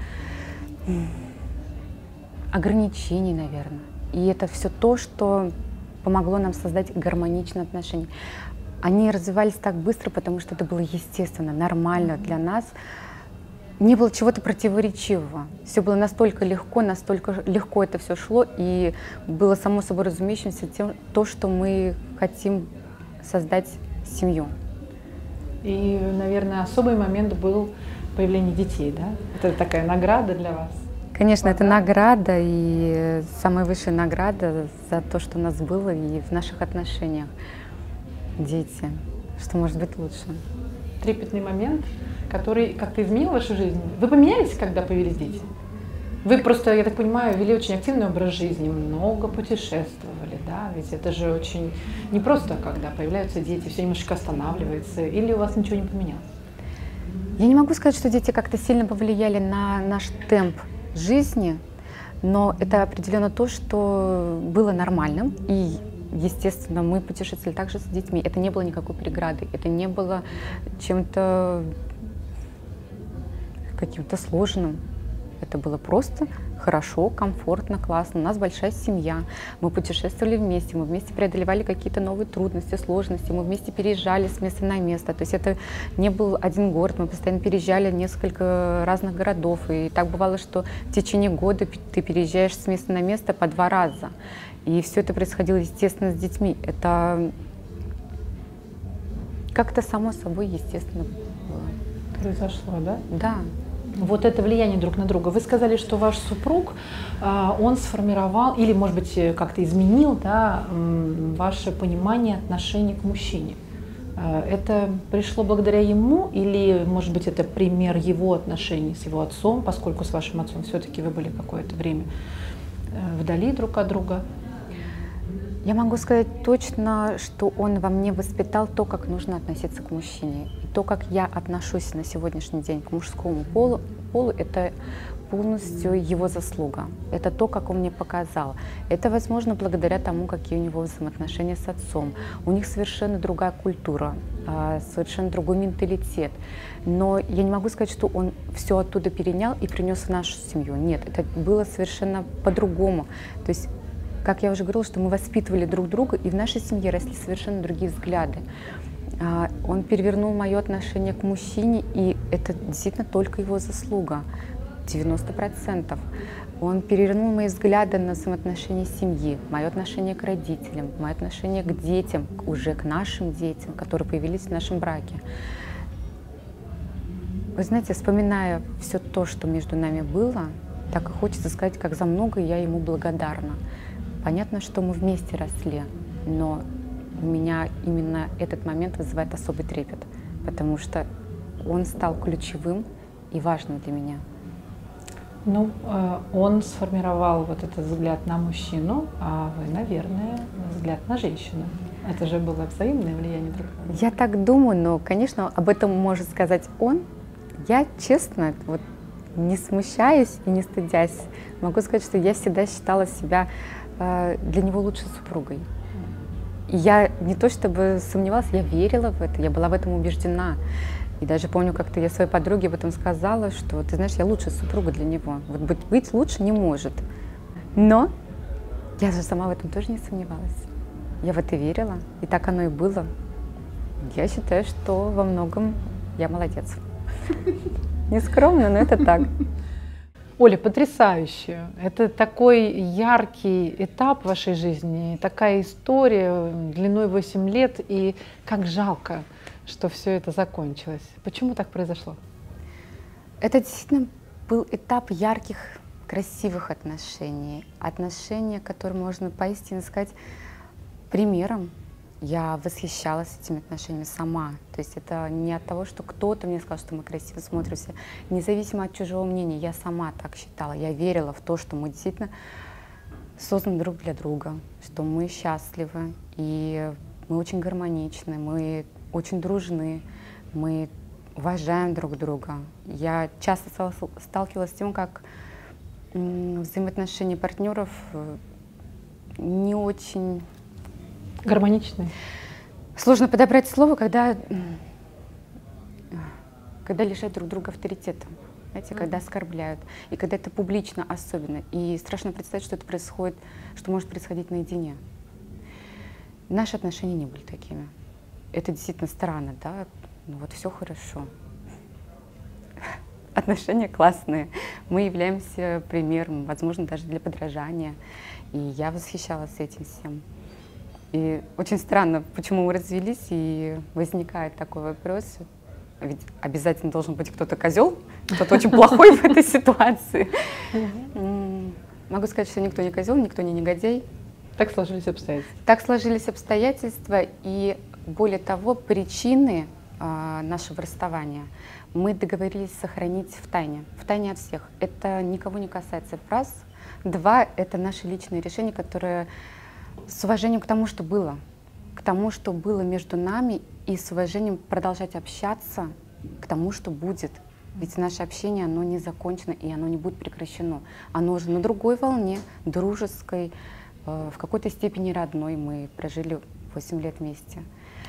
ограничений, наверное. И это все то, что помогло нам создать гармоничные отношения. Они развивались так быстро, потому что это было естественно, нормально для нас. Не было чего-то противоречивого. Все было настолько легко это все шло, и было само собой разумеющимся то, что мы хотим создать семью. И, наверное, особый момент был появление детей, да? Это такая награда для вас? Конечно, это награда, и самая высшая награда за то, что у нас было и в наших отношениях. Дети. Что может быть лучше? Трепетный момент, который как-то изменил вашу жизнь. Вы поменялись, когда появились дети? Вы просто, я так понимаю, вели очень активный образ жизни, много путешествовали, да? Ведь это же очень непросто, когда появляются дети, все немножечко останавливается. Или у вас ничего не поменялось? Я не могу сказать, что дети как-то сильно повлияли на наш темп жизни, но это определенно то, что было нормальным. И естественно, мы путешествовали также с детьми. Это не было никакой преградой, это не было чем-то каким-то сложным. Это было просто хорошо, комфортно, классно. У нас большая семья, мы путешествовали вместе, мы вместе преодолевали какие-то новые трудности, сложности, мы вместе переезжали с места на место. То есть это не был один город, мы постоянно переезжали в несколько разных городов. И так бывало, что в течение года ты переезжаешь с места на место по 2 раза. И все это происходило, естественно, с детьми. Это как-то само собой, естественно, было. Произошло, да? Да. Вот это влияние друг на друга. Вы сказали, что ваш супруг, он сформировал или, может быть, как-то изменил, да, ваше понимание отношений к мужчине. Это пришло благодаря ему или, может быть, это пример его отношений с его отцом, поскольку с вашим отцом все-таки вы были какое-то время вдали друг от друга? Я могу сказать точно, что он во мне воспитал то, как нужно относиться к мужчине. И то, как я отношусь на сегодняшний день к мужскому полу, это полностью его заслуга. Это то, как он мне показал. Это, возможно, благодаря тому, какие у него взаимоотношения с отцом. У них совершенно другая культура, совершенно другой менталитет. Но я не могу сказать, что он все оттуда перенял и принес в нашу семью. Нет, это было совершенно по-другому. То есть, как я уже говорила, что мы воспитывали друг друга, и в нашей семье росли совершенно другие взгляды. Он перевернул мое отношение к мужчине, и это действительно только его заслуга, 90%. Он перевернул мои взгляды на взаимоотношения семьи, мое отношение к родителям, мое отношение к детям, уже к нашим детям, которые появились в нашем браке. Вы знаете, вспоминая все то, что между нами было, так и хочется сказать, как за многое я ему благодарна. Понятно, что мы вместе росли, но у меня именно этот момент вызывает особый трепет, потому что он стал ключевым и важным для меня. Ну, он сформировал вот этот взгляд на мужчину, а вы, наверное, взгляд на женщину. Это же было взаимное влияние друг на друга. Я так думаю, но, конечно, об этом может сказать он. Я, честно, вот не смущаясь и не стыдясь, могу сказать, что я всегда считала себя для него лучшей супругой. И я не то чтобы сомневалась, я верила в это, я была в этом убеждена. И даже помню, как-то я своей подруге об этом сказала, что, ты знаешь, я лучшая супруга для него. Вот быть лучше не может. Но я же сама в этом тоже не сомневалась. Я в это верила, и так оно и было. Я считаю, что во многом я молодец. Не скромно, но это так. Оля, потрясающе. Это такой яркий этап в вашей жизни, такая история длиной 8 лет, и как жалко, что все это закончилось. Почему так произошло? Это действительно был этап ярких, красивых отношений. Отношения, которые можно поистине сказать примером. Я восхищалась этими отношениями сама. То есть это не от того, что кто-то мне сказал, что мы красиво смотримся. Независимо от чужого мнения, я сама так считала. Я верила в то, что мы действительно созданы друг для друга, что мы счастливы, и мы очень гармоничны, мы очень дружны, мы уважаем друг друга. Я часто сталкивалась с тем, как взаимоотношения партнеров не очень... Гармоничные? Сложно подобрать слово, когда лишают друг друга авторитета, знаете, когда оскорбляют, и когда это публично особенно. И страшно представить, что это происходит, что может происходить наедине. Наши отношения не были такими. Это действительно странно, да? Ну вот все хорошо. Отношения классные. Мы являемся примером, возможно, даже для подражания. И я восхищалась этим всем. И очень странно, почему мы развелись, и возникает такой вопрос. Ведь обязательно должен быть кто-то козел, кто-то очень плохой в этой ситуации. Могу сказать, что никто не козел, никто не негодяй. Так сложились обстоятельства. Так сложились обстоятельства, и более того, причины нашего расставания мы договорились сохранить в тайне от всех. Это никого не касается. Раз. Два, это наши личные решения, которые с уважением к тому, что было между нами, и с уважением продолжать общаться к тому, что будет. Ведь наше общение, оно не закончено, и оно не будет прекращено. Оно уже на другой волне, дружеской, в какой-то степени родной. Мы прожили 8 лет вместе.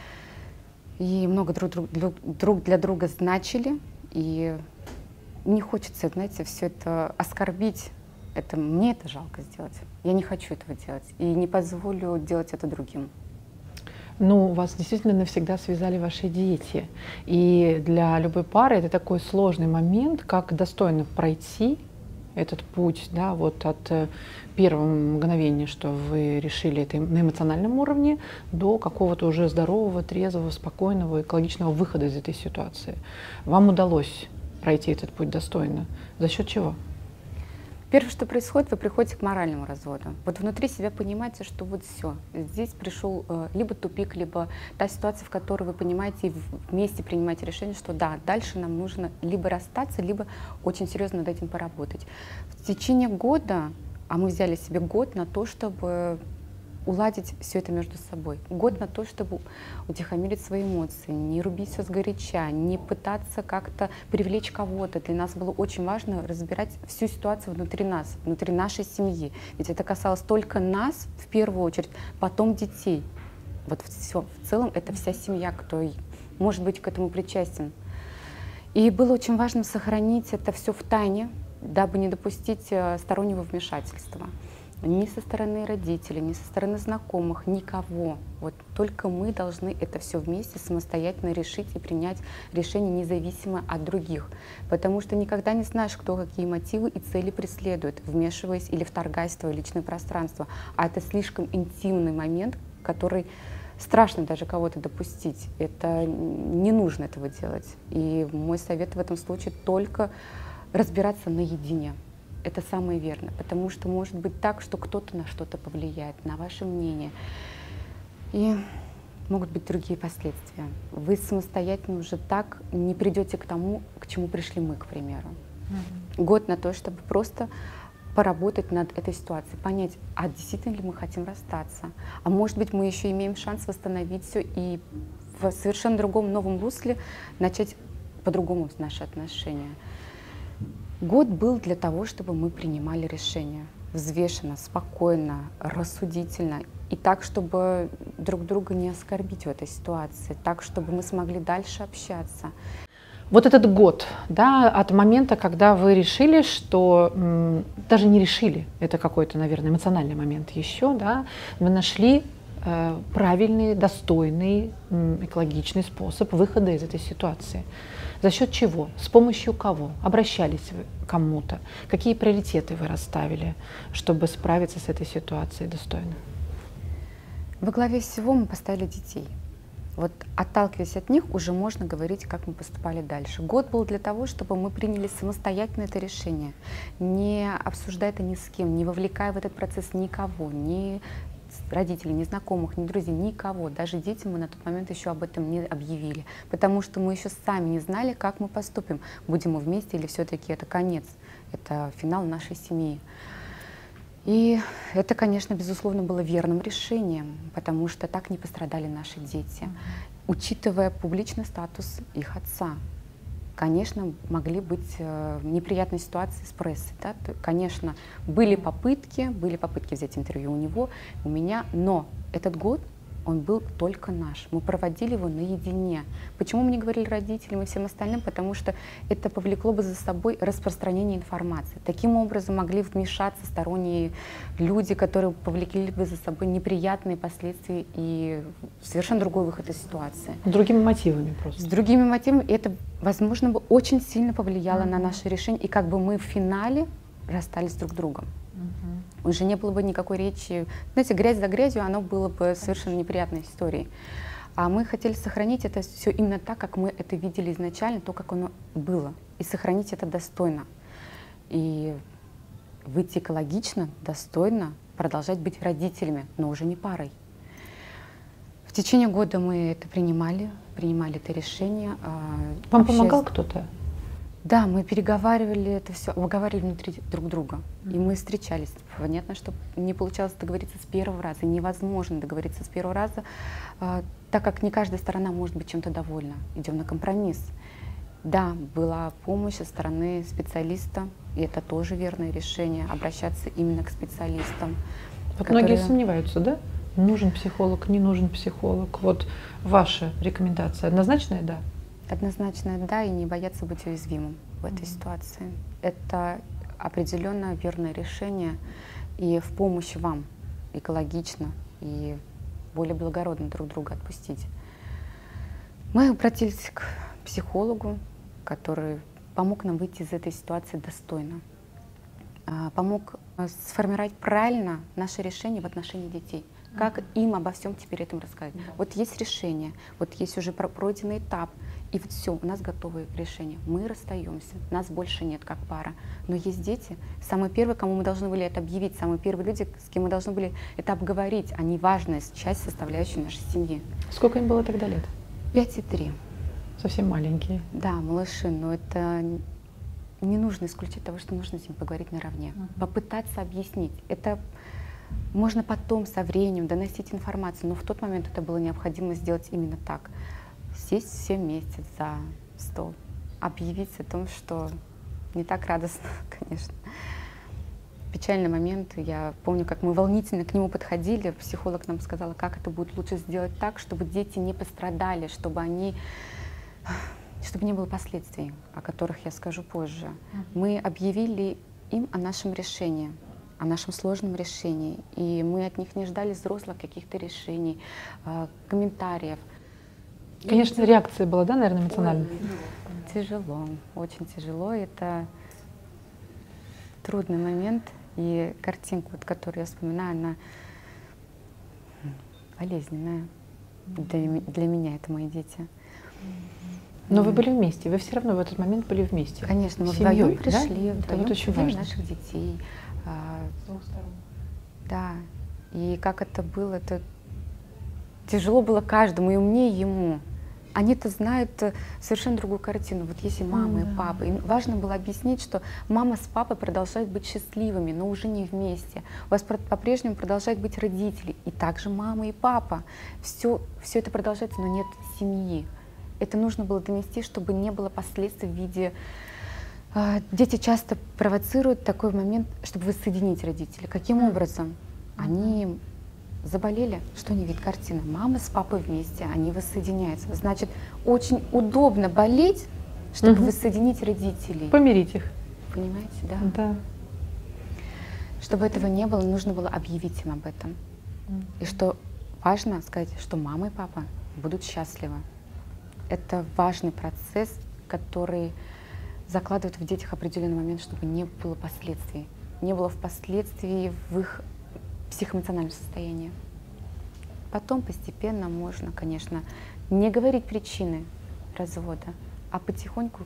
И много друг для друга значили. И не хочется, знаете, все это оскорбить. Мне это жалко сделать. Я не хочу этого делать. И не позволю делать это другим. Ну, вас действительно навсегда связали ваши дети. И для любой пары это такой сложный момент, как достойно пройти этот путь, да, вот от первого мгновения, что вы решили это на эмоциональном уровне, до какого-то уже здорового, трезвого, спокойного, экологичного выхода из этой ситуации. Вам удалось пройти этот путь достойно. За счет чего? Первое, что происходит, вы приходите к моральному разводу. Вот внутри себя понимаете, что вот все, здесь пришел либо тупик, либо та ситуация, в которой вы понимаете и вместе принимаете решение, что да, дальше нам нужно либо расстаться, либо очень серьезно над этим поработать. В течение года, а мы взяли себе год на то, чтобы уладить все это между собой. Год на то, чтобы утихомирить свои эмоции, не рубить все сгоряча, не пытаться как-то привлечь кого-то. Для нас было очень важно разбирать всю ситуацию внутри нас, внутри нашей семьи. Ведь это касалось только нас в первую очередь, потом детей. Вот все, в целом это вся семья, кто может быть к этому причастен. И было очень важно сохранить это все в тайне, дабы не допустить стороннего вмешательства. Ни со стороны родителей, ни со стороны знакомых, никого. Вот только мы должны это все вместе самостоятельно решить и принять решение независимо от других. Потому что никогда не знаешь, кто какие мотивы и цели преследует, вмешиваясь или вторгаясь в твое личное пространство. А это слишком интимный момент, который страшно даже кого-то допустить. Это не нужно этого делать. И мой совет в этом случае только разбираться наедине. Это самое верное, потому что может быть так, что кто-то на что-то повлияет, на ваше мнение. И могут быть другие последствия. Вы самостоятельно уже так не придете к тому, к чему пришли мы, к примеру. Год на то, чтобы просто поработать над этой ситуацией, понять, а действительно ли мы хотим расстаться. А может быть, мы еще имеем шанс восстановить все и в совершенно другом новом русле начать по-другому наши отношения. Год был для того, чтобы мы принимали решения взвешенно, спокойно, рассудительно и так, чтобы друг друга не оскорбить в этой ситуации, так, чтобы мы смогли дальше общаться. Вот этот год, да, от момента, когда вы решили, что даже не решили, это какой-то, наверное, эмоциональный момент еще, да, вы нашли правильный, достойный, экологичный способ выхода из этой ситуации. За счет чего? С помощью кого? Обращались вы к кому-то? Какие приоритеты вы расставили, чтобы справиться с этой ситуацией достойно? Во главе всего мы поставили детей. Вот отталкиваясь от них, уже можно говорить, как мы поступали дальше. Год был для того, чтобы мы приняли самостоятельно это решение, не обсуждая это ни с кем, не вовлекая в этот процесс никого, ни родителей, ни знакомых, ни друзей, никого. Даже детям мы на тот момент еще об этом не объявили, потому что мы еще сами не знали, как мы поступим. Будем мы вместе или все-таки это конец, это финал нашей семьи. И это, конечно, безусловно, было верным решением, потому что так не пострадали наши дети. Учитывая публичный статус их отца, конечно, могли быть неприятные ситуации с прессой. Да? Конечно, были попытки взять интервью у него, у меня, но этот год он был только наш. Мы проводили его наедине. Почему мы не говорили родителям и всем остальным? Потому что это повлекло бы за собой распространение информации. Таким образом могли вмешаться сторонние люди, которые повлекли бы за собой неприятные последствия и совершенно другой выход из ситуации. С другими мотивами просто. С другими мотивами. И это, возможно, бы очень сильно повлияло на наше решение. И как бы мы в финале расстались друг с другом. Уже не было бы никакой речи. Знаете, грязь за грязью, оно было бы совершенно неприятной историей. А мы хотели сохранить это все именно так, как мы это видели изначально, то, как оно было. И сохранить это достойно. И выйти экологично, достойно, продолжать быть родителями, но уже не парой. В течение года мы это принимали это решение. Вам помогал кто-то? Да, мы переговаривали это все, выговаривали внутри друг друга. И мы встречались. Понятно, что не получалось договориться с первого раза. Невозможно договориться с первого раза, так как не каждая сторона может быть чем-то довольна. Идем на компромисс. Да, была помощь со стороны специалиста, и это тоже верное решение, обращаться именно к специалистам. Вот многие сомневаются, да? Нужен психолог, не нужен психолог. Вот ваша рекомендация однозначная, да? Однозначно да, и не бояться быть уязвимым в этой ситуации. Это определенно верное решение и в помощь вам экологично и более благородно друг друга отпустить. Мы обратились к психологу, который помог нам выйти из этой ситуации достойно, помог сформировать правильно наше решение в отношении детей. Как им обо всем теперь этом рассказать? Вот есть решение, вот есть уже пройденный этап, и вот все, у нас готовые решения. Мы расстаемся, нас больше нет как пара. Но есть дети, самые первые, кому мы должны были это объявить, самые первые люди, с кем мы должны были это обговорить. Они важная часть, составляющая нашей семьи. Сколько им было тогда лет? 5 и 3. Совсем маленькие. Да, малыши, но это не нужно исключить того, что нужно с ним поговорить наравне. Попытаться объяснить. Это можно потом, со временем, доносить информацию, но в тот момент это было необходимо сделать именно так. Сесть все вместе за стол, объявить о том, что не так радостно, конечно. Печальный момент. Я помню, как мы волнительно к нему подходили. Психолог нам сказала, как это будет лучше сделать так, чтобы дети не пострадали, чтобы не было последствий, о которых я скажу позже. Мы объявили им о нашем решении, о нашем сложном решении. И мы от них не ждали взрослых каких-то решений, комментариев. Конечно, реакция была, да, наверное, эмоциональная? Тяжело, очень тяжело. Это трудный момент. И картинка, вот, которую я вспоминаю, она болезненная. Для меня это мои дети. Но вы были вместе, вы все равно в этот момент были вместе. Конечно, мы семьей, вдвоем пришли, да? Это вот очень важно. Наших детей. С двух сторон. Да, и как это было, это тяжело было каждому, и мне, и ему. Они-то знают совершенно другую картину. Вот есть и мама, и папа. И важно было объяснить, что мама с папой продолжают быть счастливыми, но уже не вместе. У вас по-прежнему продолжают быть родители, и также мама и папа. Все это продолжается, но нет семьи. Это нужно было донести, чтобы не было последствий в виде... Дети часто провоцируют такой момент, чтобы воссоединить родителей. Каким образом? Они заболели, что не видит картина. Мама с папой вместе, они воссоединяются. Значит, очень удобно болеть, чтобы воссоединить родителей. Помирить их. Понимаете, да? Да. Чтобы этого не было, нужно было объявить им об этом. И что важно сказать, что мама и папа будут счастливы. Это важный процесс, который закладывает в детях определенный момент, чтобы не было последствий. Не было впоследствии в их психоэмоциональном состоянии. Потом постепенно можно, конечно, не говорить причины развода, а потихоньку,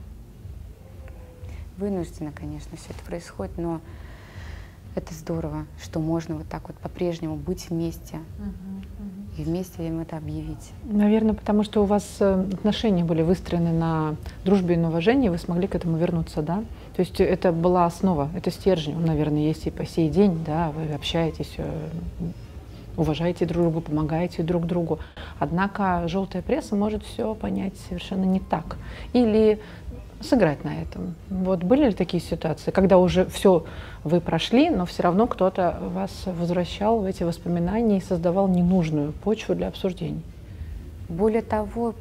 вынужденно, конечно, все это происходит, но это здорово, что можно вот так вот по-прежнему быть вместе и вместе им это объявить. Наверное, потому что у вас отношения были выстроены на дружбе и на уважении, вы смогли к этому вернуться, да? То есть это была основа, это стержень, он, наверное, есть и по сей день, да, вы общаетесь, уважаете друг друга, помогаете друг другу. Однако желтая пресса может все понять совершенно не так. Или сыграть на этом. Вот были ли такие ситуации, когда уже все вы прошли, но все равно кто-то вас возвращал в эти воспоминания и создавал ненужную почву для обсуждений? Более того,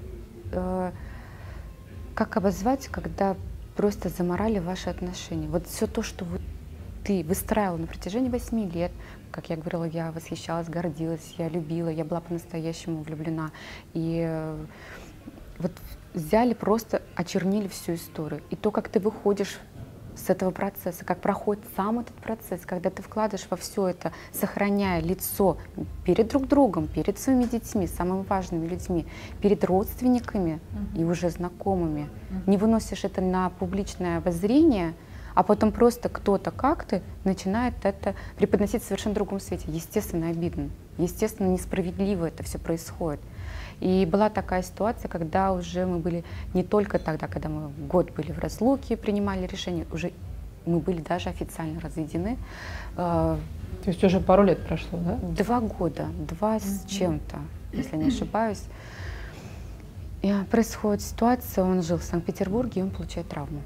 как обозвать, когда просто заморали ваши отношения? Вот все то, что вот ты выстраивал на протяжении 8 лет, как я говорила, я восхищалась, гордилась, я любила, я была по-настоящему влюблена. И вот взяли, просто очернили всю историю. И то, как ты выходишь с этого процесса, как проходит сам этот процесс, когда ты вкладываешь во все это, сохраняя лицо перед друг другом, перед своими детьми, самыми важными людьми, перед родственниками и уже знакомыми, не выносишь это на публичное обозрение, а потом просто кто-то как-то начинает это преподносить в совершенно другом свете. Естественно, обидно, естественно, несправедливо это все происходит. И была такая ситуация, когда уже мы были не только тогда, когда мы год были в разлуке, принимали решение, уже мы были даже официально разведены. То есть уже пару лет прошло, да? 2 года, 2 с чем-то, если не ошибаюсь. И происходит ситуация, он жил в Санкт-Петербурге, и он получает травму.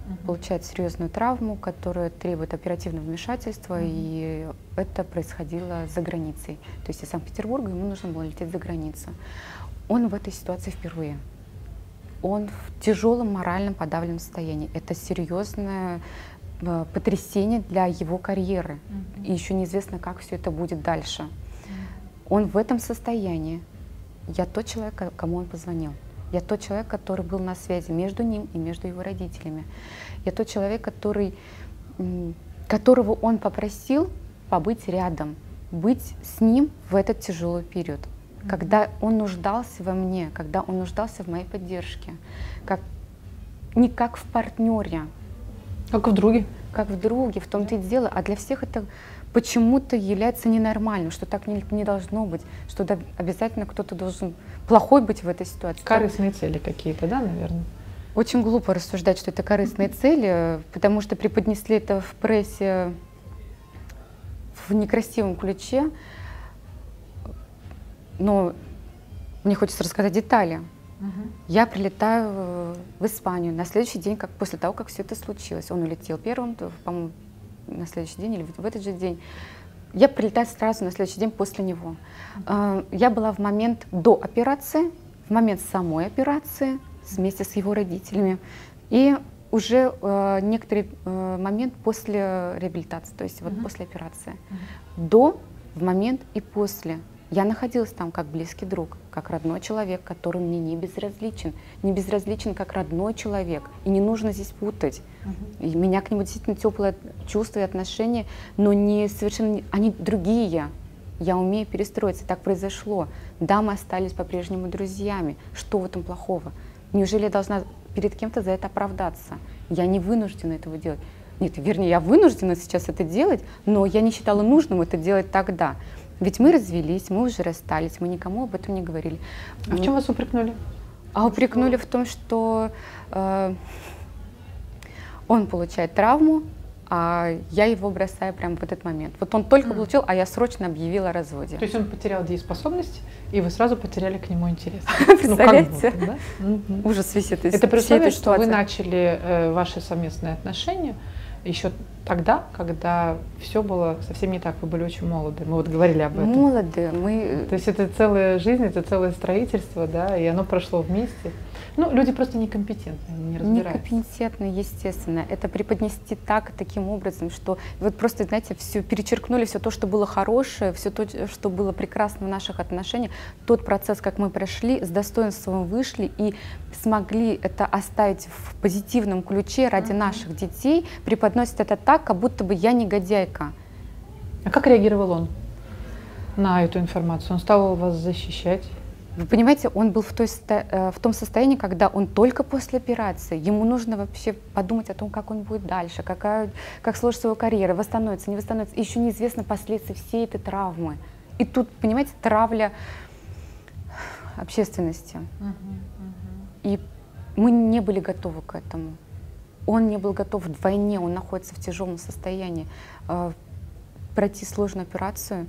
получает серьезную травму, которая требует оперативного вмешательства, и это происходило за границей. То есть из Санкт-Петербурга ему нужно было лететь за границу. Он в этой ситуации впервые. Он в тяжелом моральном подавленном состоянии. Это серьезное потрясение для его карьеры. И еще неизвестно, как все это будет дальше. Он в этом состоянии. Я тот человек, кому он позвонил. Я тот человек, который был на связи между ним и между его родителями. Я тот человек, которого он попросил побыть рядом, быть с ним в этот тяжелый период. Когда он нуждался во мне, когда он нуждался в моей поддержке. Не как в партнере. Как в друге. Как в друге, в том-то и дело. А для всех это почему-то является ненормальным, что так не должно быть, что обязательно кто-то должен плохой быть в этой ситуации. Корыстные цели какие-то, да, наверное? Очень глупо рассуждать, что это корыстные цели, потому что преподнесли это в прессе в некрасивом ключе. Но мне хочется рассказать детали. Я прилетаю в Испанию на следующий день, после того, как все это случилось. Он улетел первым, по-моему, на следующий день или в этот же день. Я прилетаю сразу на следующий день после него. Я была в момент до операции, в момент самой операции, вместе с его родителями, и уже некоторый момент после реабилитации, то есть вот после операции. До, в момент и после. Я находилась там как близкий друг, как родной человек, который мне не безразличен. Не безразличен как родной человек. И не нужно здесь путать. И у меня к нему действительно теплое чувство и отношения, но не совершенно... Они другие. Я умею перестроиться. Так произошло. Да, мы остались по-прежнему друзьями. Что в этом плохого? Неужели я должна перед кем-то за это оправдаться? Я не вынуждена этого делать. Нет, вернее, я вынуждена сейчас это делать, но я не считала нужным это делать тогда. Ведь мы развелись, мы уже расстались, мы никому об этом не говорили. А в чем вас упрекнули? А упрекнули в том, что он получает травму, а я его бросаю прямо в этот момент. Вот он только получил, а я срочно объявила о разводе. То есть он потерял дееспособность, и вы сразу потеряли к нему интерес. Представляете? Ну, как будто, да? Ужас весь этой Это при условии, что вы ситуации. начали ваши совместные отношения еще тогда, когда все было совсем не так, вы были очень молоды. Мы вот говорили об этом. Молодые, мы... То есть это целая жизнь, это целое строительство, да, и оно прошло вместе. Ну, люди просто некомпетентны, они не разбираются. Некомпетентны, естественно. Это преподнести таким образом, что вот просто, знаете, все перечеркнули все то, что было хорошее, все то, что было прекрасно в наших отношениях. Тот процесс, как мы прошли, с достоинством вышли и смогли это оставить в позитивном ключе ради наших детей, преподносит это так, как будто бы я негодяйка. А как реагировал он на эту информацию? Он стал вас защищать? Вы понимаете, он был в том состоянии, когда он только после операции. Ему нужно вообще подумать о том, как он будет дальше, как сложится его карьера, восстановится, не восстановится. И еще неизвестно последствия всей этой травмы. И тут, понимаете, травля общественности. И мы не были готовы к этому. Он не был готов вдвойне, он находится в тяжелом состоянии. Пройти сложную операцию,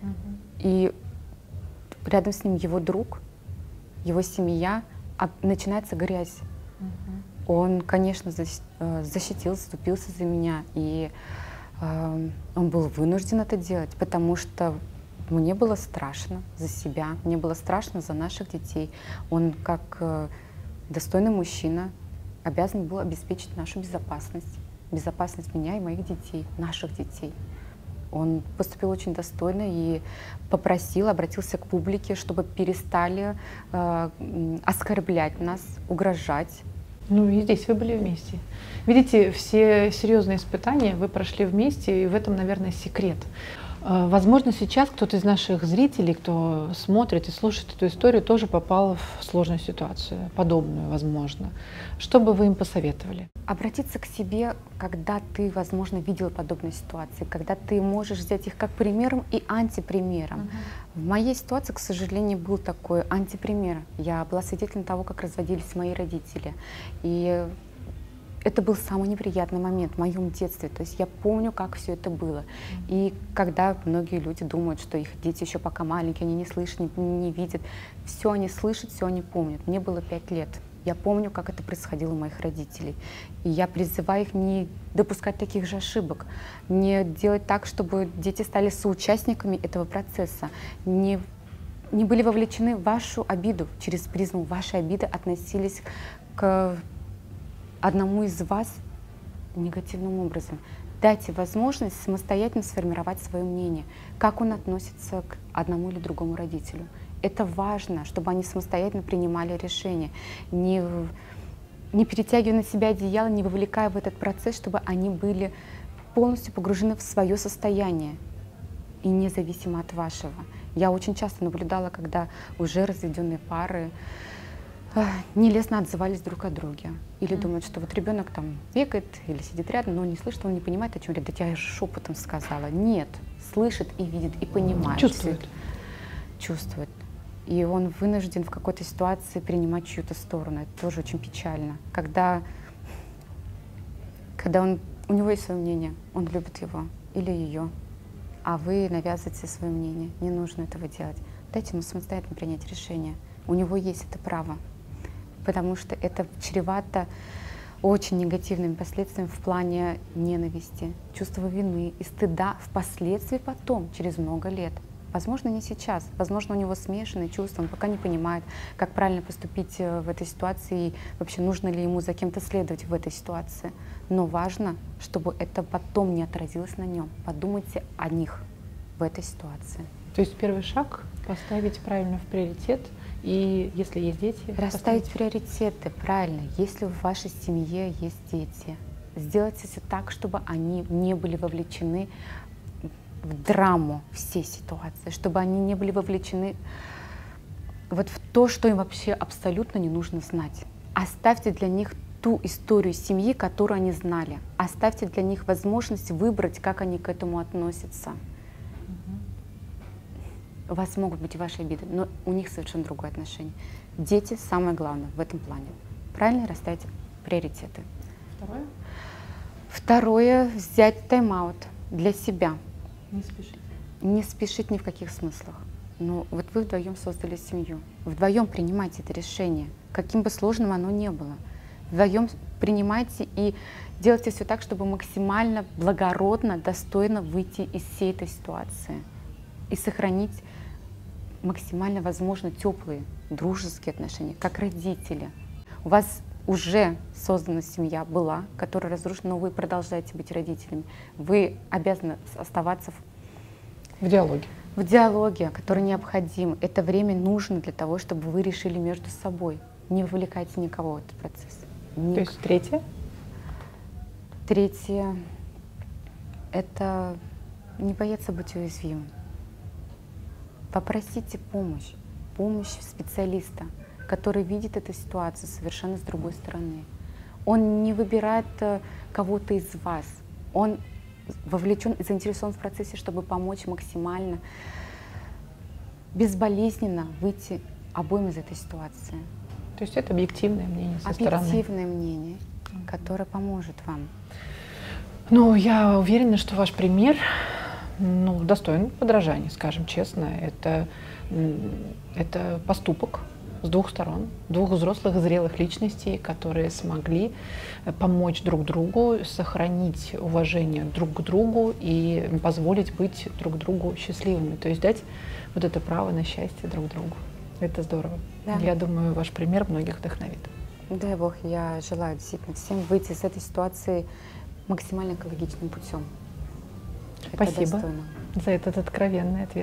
и рядом с ним его друг, его семья, начинается грязь. Он, конечно, защитил, заступился за меня, и он был вынужден это делать, потому что мне было страшно за себя, мне было страшно за наших детей. Он, как достойный мужчина, обязан был обеспечить нашу безопасность меня и моих детей, наших детей. Он поступил очень достойно и обратился к публике, чтобы перестали оскорблять нас, угрожать. Ну и здесь вы были вместе. Видите, все серьезные испытания вы прошли вместе, и в этом, наверное, секрет. Возможно, сейчас кто-то из наших зрителей, кто смотрит и слушает эту историю, тоже попал в сложную ситуацию, подобную, возможно. Что бы вы им посоветовали? Обратиться к себе, когда ты, возможно, видел подобные ситуации, когда ты можешь взять их как примером и антипримером. В моей ситуации, к сожалению, был такой антипример. Я была свидетелем того, как разводились мои родители. И это был самый неприятный момент в моем детстве. То есть я помню, как все это было. И когда многие люди думают, что их дети еще пока маленькие, они не слышат, не видят, все они слышат, все они помнят. Мне было 5 лет. Я помню, как это происходило у моих родителей. И я призываю их не допускать таких же ошибок, не делать так, чтобы дети стали соучастниками этого процесса, не были вовлечены в вашу обиду, через призму вашей обиды относились к одному из вас негативным образом. Дайте возможность самостоятельно сформировать свое мнение, как он относится к одному или другому родителю. Это важно, чтобы они самостоятельно принимали решения, не перетягивая на себя одеяло, не вовлекая в этот процесс, чтобы они были полностью погружены в свое состояние и независимо от вашего. Я очень часто наблюдала, когда уже разведенные пары нелестно отзывались друг о друге. Или думают, что вот ребенок там бегает или сидит рядом, но он не слышит, он не понимает, о чем говорит. Да я же шепотом сказала. Нет, слышит и видит, и понимает. Чувствует. Чувствует. И он вынужден в какой-то ситуации принимать чью-то сторону. Это тоже очень печально. Когда у него есть свое мнение, он любит его или ее, а вы навязываете свое мнение. Не нужно этого делать. Дайте ему самостоятельно принять решение. У него есть это право. Потому что это чревато очень негативными последствиями в плане ненависти, чувства вины и стыда впоследствии потом, через много лет. Возможно, не сейчас. Возможно, у него смешанные чувства, он пока не понимает, как правильно поступить в этой ситуации и вообще нужно ли ему за кем-то следовать в этой ситуации. Но важно, чтобы это потом не отразилось на нем. Подумайте о них в этой ситуации. То есть первый шаг — поставить правильно в приоритет, и если есть дети... Расставить приоритеты, правильно. Если в вашей семье есть дети, сделайте все так, чтобы они не были вовлечены в драму всей ситуации, чтобы они не были вовлечены вот в то, что им вообще абсолютно не нужно знать. Оставьте для них ту историю семьи, которую они знали. Оставьте для них возможность выбрать, как они к этому относятся. У вас могут быть и ваши обиды, но у них совершенно другое отношение. Дети — самое главное в этом плане. Правильно расставить приоритеты. Второе? Второе — взять тайм-аут для себя. Не спешите. Не спешить ни в каких смыслах. Но вот вы вдвоем создали семью. Вдвоем принимайте это решение, каким бы сложным оно ни было. Вдвоем принимайте и делайте все так, чтобы максимально благородно, достойно выйти из всей этой ситуации и сохранить максимально возможно теплые дружеские отношения, как родители. У вас уже создана семья, была, которая разрушена, но вы продолжаете быть родителями. Вы обязаны оставаться В диалоге. в диалоге, который необходим. Это время нужно для того, чтобы вы решили между собой. Не вовлекайте никого в этот процесс. То есть третье? Третье — это не бояться быть уязвимым. Попросите помощь специалиста, который видит эту ситуацию совершенно с другой стороны. Он не выбирает кого-то из вас. Он вовлечен и заинтересован в процессе, чтобы помочь максимально безболезненно выйти обоим из этой ситуации. То есть это объективное мнение со стороны. Объективное мнение, которое поможет вам. Ну, я уверена, что ваш пример достоин подражания, скажем честно. Это поступок с двух сторон, двух взрослых и зрелых личностей, которые смогли помочь друг другу, сохранить уважение друг к другу и позволить быть друг другу счастливыми. То есть дать вот это право на счастье друг другу. Это здорово. Да. Я думаю, ваш пример многих вдохновит. Дай Бог, я желаю действительно всем выйти из этой ситуации максимально экологичным путем. Это Спасибо достойно. за этот откровенный ответ.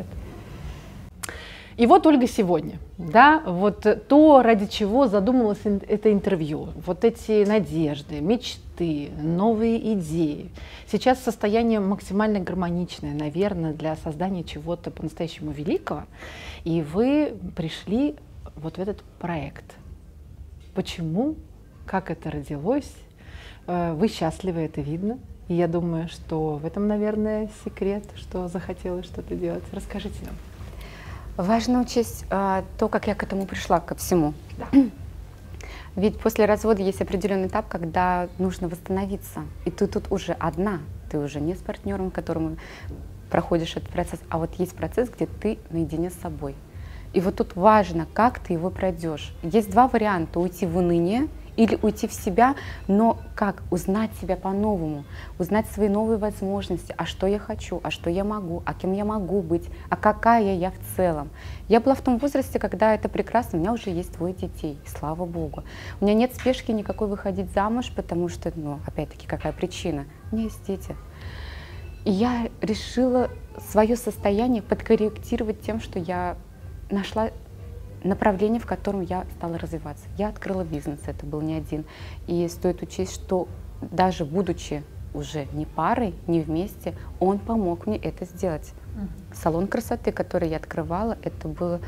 И вот, Ольга, сегодня, да, вот то, ради чего задумалось это интервью, вот эти надежды, мечты, новые идеи. Сейчас состояние максимально гармоничное, наверное, для создания чего-то по-настоящему великого. И вы пришли вот в этот проект. Почему? Как это родилось? Вы счастливы, это видно. И я думаю, что в этом, наверное, секрет, что захотелось что-то делать. Расскажите нам. Важно учесть то, как я к этому пришла, ко всему. Да. Ведь после развода есть определенный этап, когда нужно восстановиться. И ты тут уже одна, ты уже не с партнером, которому проходишь этот процесс, а вот есть процесс, где ты наедине с собой. И вот тут важно, как ты его пройдешь. Есть два варианта: уйти в уныние или уйти в себя, но как узнать себя по-новому, узнать свои новые возможности, а что я хочу, а что я могу, а кем я могу быть, а какая я в целом. Я была в том возрасте, когда это прекрасно, у меня уже есть 2 детей, слава богу. У меня нет спешки никакой выходить замуж, потому что, ну, опять-таки, какая причина? У меня есть дети. И я решила свое состояние подкорректировать тем, что я нашла направление, в котором я стала развиваться. Я открыла бизнес, это был не один. И стоит учесть, что даже будучи уже не парой, не вместе, он помог мне это сделать. Салон красоты, который я открывала, это было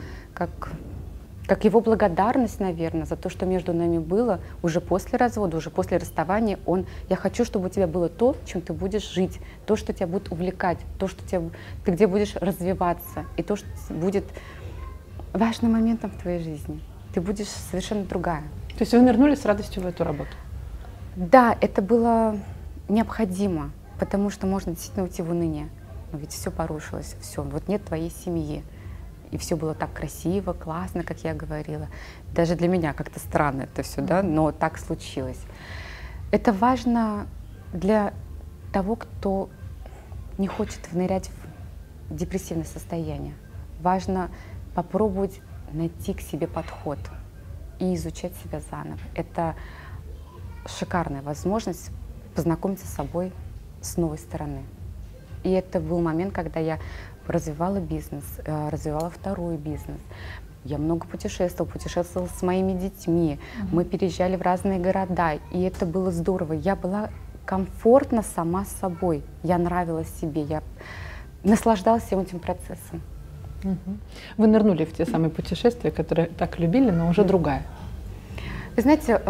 как его благодарность, наверное, за то, что между нами было уже после развода, уже после расставания. Я хочу, чтобы у тебя было то, чем ты будешь жить, то, что тебя будет увлекать, то, что ты где будешь развиваться, и то, что будет важным моментом в твоей жизни. Ты будешь совершенно другая. То есть вы нырнули с радостью в эту работу? Да, это было необходимо, потому что можно действительно уйти в уныние. Но ведь все порушилось, все. Вот нет твоей семьи. И все было так красиво, классно, как я говорила. Даже для меня как-то странно это все, да, но так случилось. Это важно для того, кто не хочет внырять в депрессивное состояние. Важно попробовать найти к себе подход и изучать себя заново. Это шикарная возможность познакомиться с собой с новой стороны. И это был момент, когда я развивала бизнес, развивала второй бизнес. Я много путешествовала с моими детьми. Мы переезжали в разные города, и это было здорово. Я была комфортна сама с собой. Я нравилась себе, я наслаждалась всем этим процессом. Вы нырнули в те самые путешествия, которые так любили, но уже другая. Вы знаете,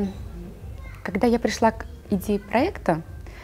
когда я пришла к идее проекта,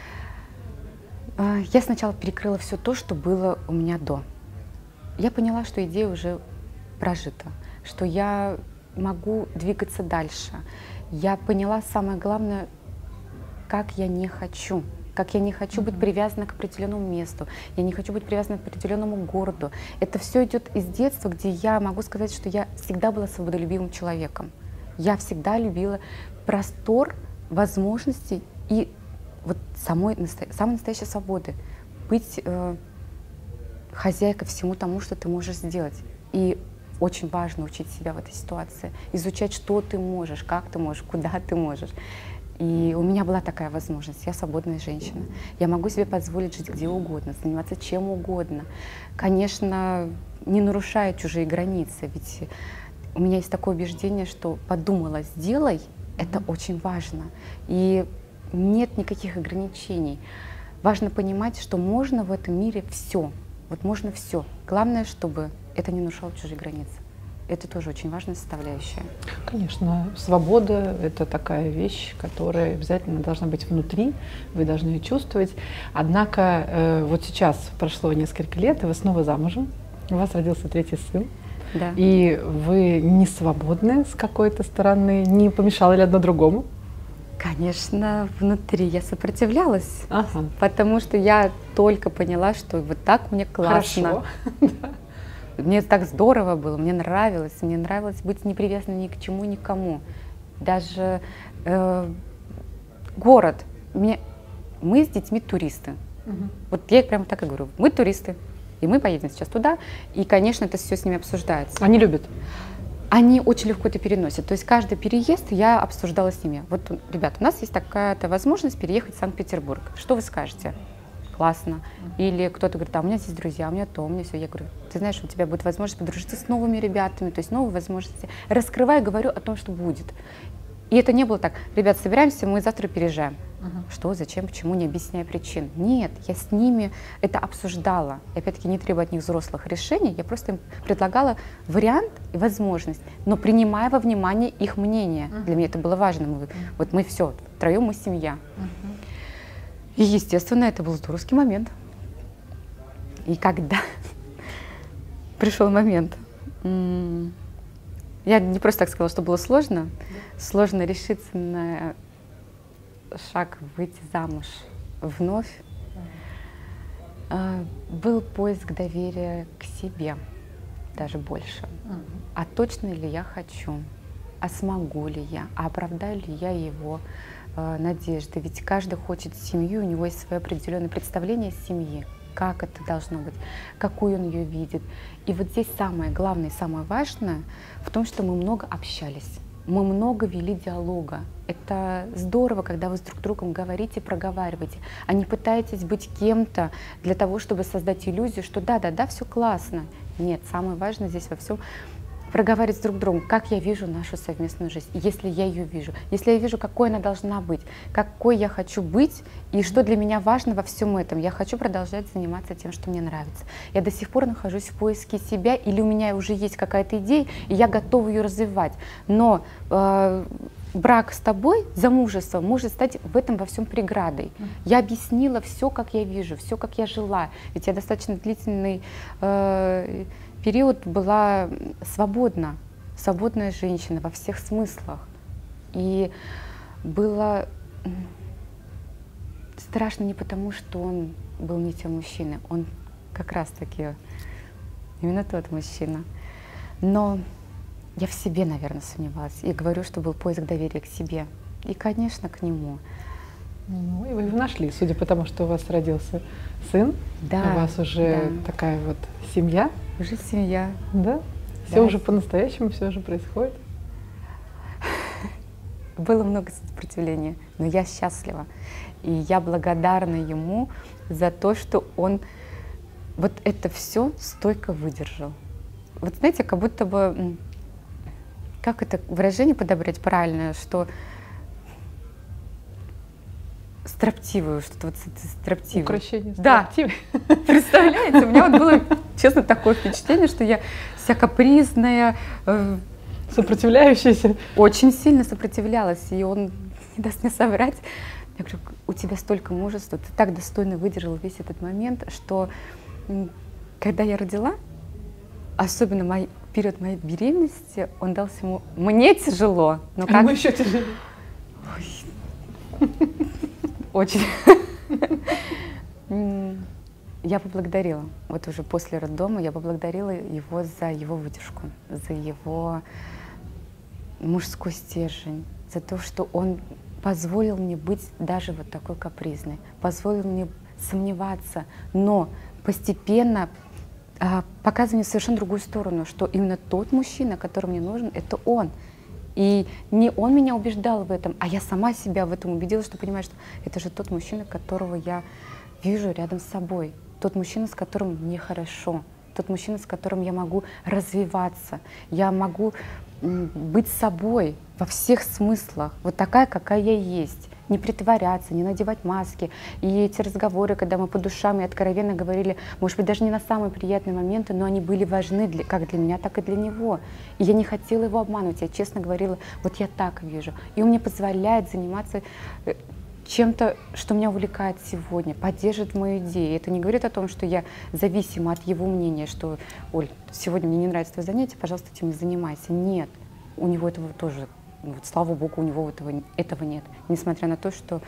я сначала перекрыла все то, что было у меня до. Я поняла, что идея уже прожита, что я могу двигаться дальше. Я поняла самое главное, как я не хочу. Как я не хочу быть привязана к определенному месту, я не хочу быть привязана к определенному городу. Это все идет из детства, где я могу сказать, что я всегда была свободолюбивым человеком. Я всегда любила простор возможностей и вот самой настоящей свободы. Быть хозяйкой всему тому, что ты можешь сделать. И очень важно учить себя в этой ситуации, изучать, что ты можешь, как ты можешь, куда ты можешь. И у меня была такая возможность. Я свободная женщина. Я могу себе позволить жить где угодно, заниматься чем угодно. Конечно, не нарушая чужие границы. Ведь у меня есть такое убеждение, что подумала, сделай, это очень важно. И нет никаких ограничений. Важно понимать, что можно в этом мире все. Вот можно все. Главное, чтобы это не нарушало чужие границы. Это тоже очень важная составляющая. Конечно, свобода — это такая вещь, которая обязательно должна быть внутри, вы должны ее чувствовать. Однако вот сейчас прошло несколько лет, и вы снова замужем, у вас родился 3-й сын, Да. и вы не свободны с какой-то стороны, не помешало ли одно другому? Конечно, внутри я сопротивлялась, Ага. потому что я только поняла, что вот так мне классно. Хорошо. Мне так здорово было, мне нравилось быть не привязанной ни к чему, ни к кому. Даже город. Мы с детьми туристы. Вот я прямо так и говорю, мы туристы, и мы поедем сейчас туда, и, конечно, это все с ними обсуждается. Они любят? Они очень легко это переносят. То есть каждый переезд я обсуждала с ними. Вот, ребята, у нас есть такая-то возможность переехать в Санкт-Петербург. Что вы скажете? Классно. Или кто-то говорит, у меня здесь друзья, у меня то, у меня все. Я говорю, ты знаешь, у тебя будет возможность подружиться с новыми ребятами, то есть новые возможности. Раскрываю, говорю о том, что будет. И это не было так, ребят, собираемся, мы завтра переезжаем. Что, зачем, почему, не объясняя причин. Нет, я с ними это обсуждала. И опять-таки не требуя от них взрослых решений, я просто им предлагала вариант и возможность, но принимая во внимание их мнение. Для меня это было важно. Вот мы все, втроем мы семья. И, естественно, это был здоровский момент. И когда пришел момент, я не просто так сказала, что было сложно. Сложно решиться на шаг выйти замуж вновь. Был поиск доверия к себе. даже больше. А точно ли я хочу? А смогу ли я? А оправдаю ли я его надежды? Ведь каждый хочет семью, у него есть свое определенное представление о семье, как это должно быть, какую он ее видит. И вот здесь самое главное и самое важное в том, что мы много общались. Мы много вели диалога. Это здорово, когда вы с друг другом говорите, проговариваете, а не пытаетесь быть кем-то для того, чтобы создать иллюзию, что да, все классно. Нет, самое важное здесь во всем проговаривать с друг другом, как я вижу нашу совместную жизнь, если я ее вижу, если я вижу, какой она должна быть, какой я хочу быть и что для меня важно во всем этом. Я хочу продолжать заниматься тем, что мне нравится. Я до сих пор нахожусь в поиске себя, или у меня уже есть какая-то идея, и я готова ее развивать. Но брак с тобой, замужество, может стать в этом во всем преградой. Я объяснила все, как я вижу, все, как я жила. Ведь я достаточно длительный период была свободная женщина во всех смыслах. И было страшно не потому, что он был не тем мужчиной, он как раз-таки именно тот мужчина. Но я в себе, наверное, сомневалась. И говорю, что был поиск доверия к себе. И, конечно, к нему. Ну, и вы его нашли, судя по тому, что у вас родился сын. Да, у вас уже такая вот семья. Уже семья. Да? Все уже по-настоящему, все уже происходит. Было много сопротивления, но я счастлива. И я благодарна ему за то, что он вот это все стойко выдержал. Вот знаете, как будто бы, как это выражение подобрать правильное, что строптивую, что-то вот строптивое. Укращение строптивое. Да, представляете, у меня вот было, честно, такое впечатление, что я вся капризная, сопротивляющаяся. Очень сильно сопротивлялась, и он не даст мне соврать. Я говорю, у тебя столько мужества, ты так достойно выдержал весь этот момент, что когда я родила, особенно период моей беременности, он дался ему... Мне тяжело, но как... Ему еще тяжелее. Очень. Я поблагодарила, вот уже после роддома, я поблагодарила его за его выдержку, за его мужской стержень, за то, что он позволил мне быть даже вот такой капризной, позволил мне сомневаться, но постепенно показывая мне совершенно другую сторону, что именно тот мужчина, который мне нужен, это он. И не он меня убеждал в этом, а я сама себя в этом убедила, что понимаю, что это же тот мужчина, которого я вижу рядом с собой, тот мужчина, с которым мне хорошо, тот мужчина, с которым я могу развиваться, я могу быть собой во всех смыслах, вот такая, какая я есть. Не притворяться, не надевать маски. И эти разговоры, когда мы по душам и откровенно говорили, может быть, даже не на самые приятные моменты, но они были важны как для меня, так и для него. И я не хотела его обманывать, я честно говорила, вот я так вижу. И он мне позволяет заниматься чем-то, что меня увлекает сегодня, поддерживает мою идею. Это не говорит о том, что я зависима от его мнения, что, Оль, сегодня мне не нравится твое занятие, пожалуйста, этим не занимайся. Нет, у него этого тоже. Вот, слава богу, у него этого нет. Несмотря на то, что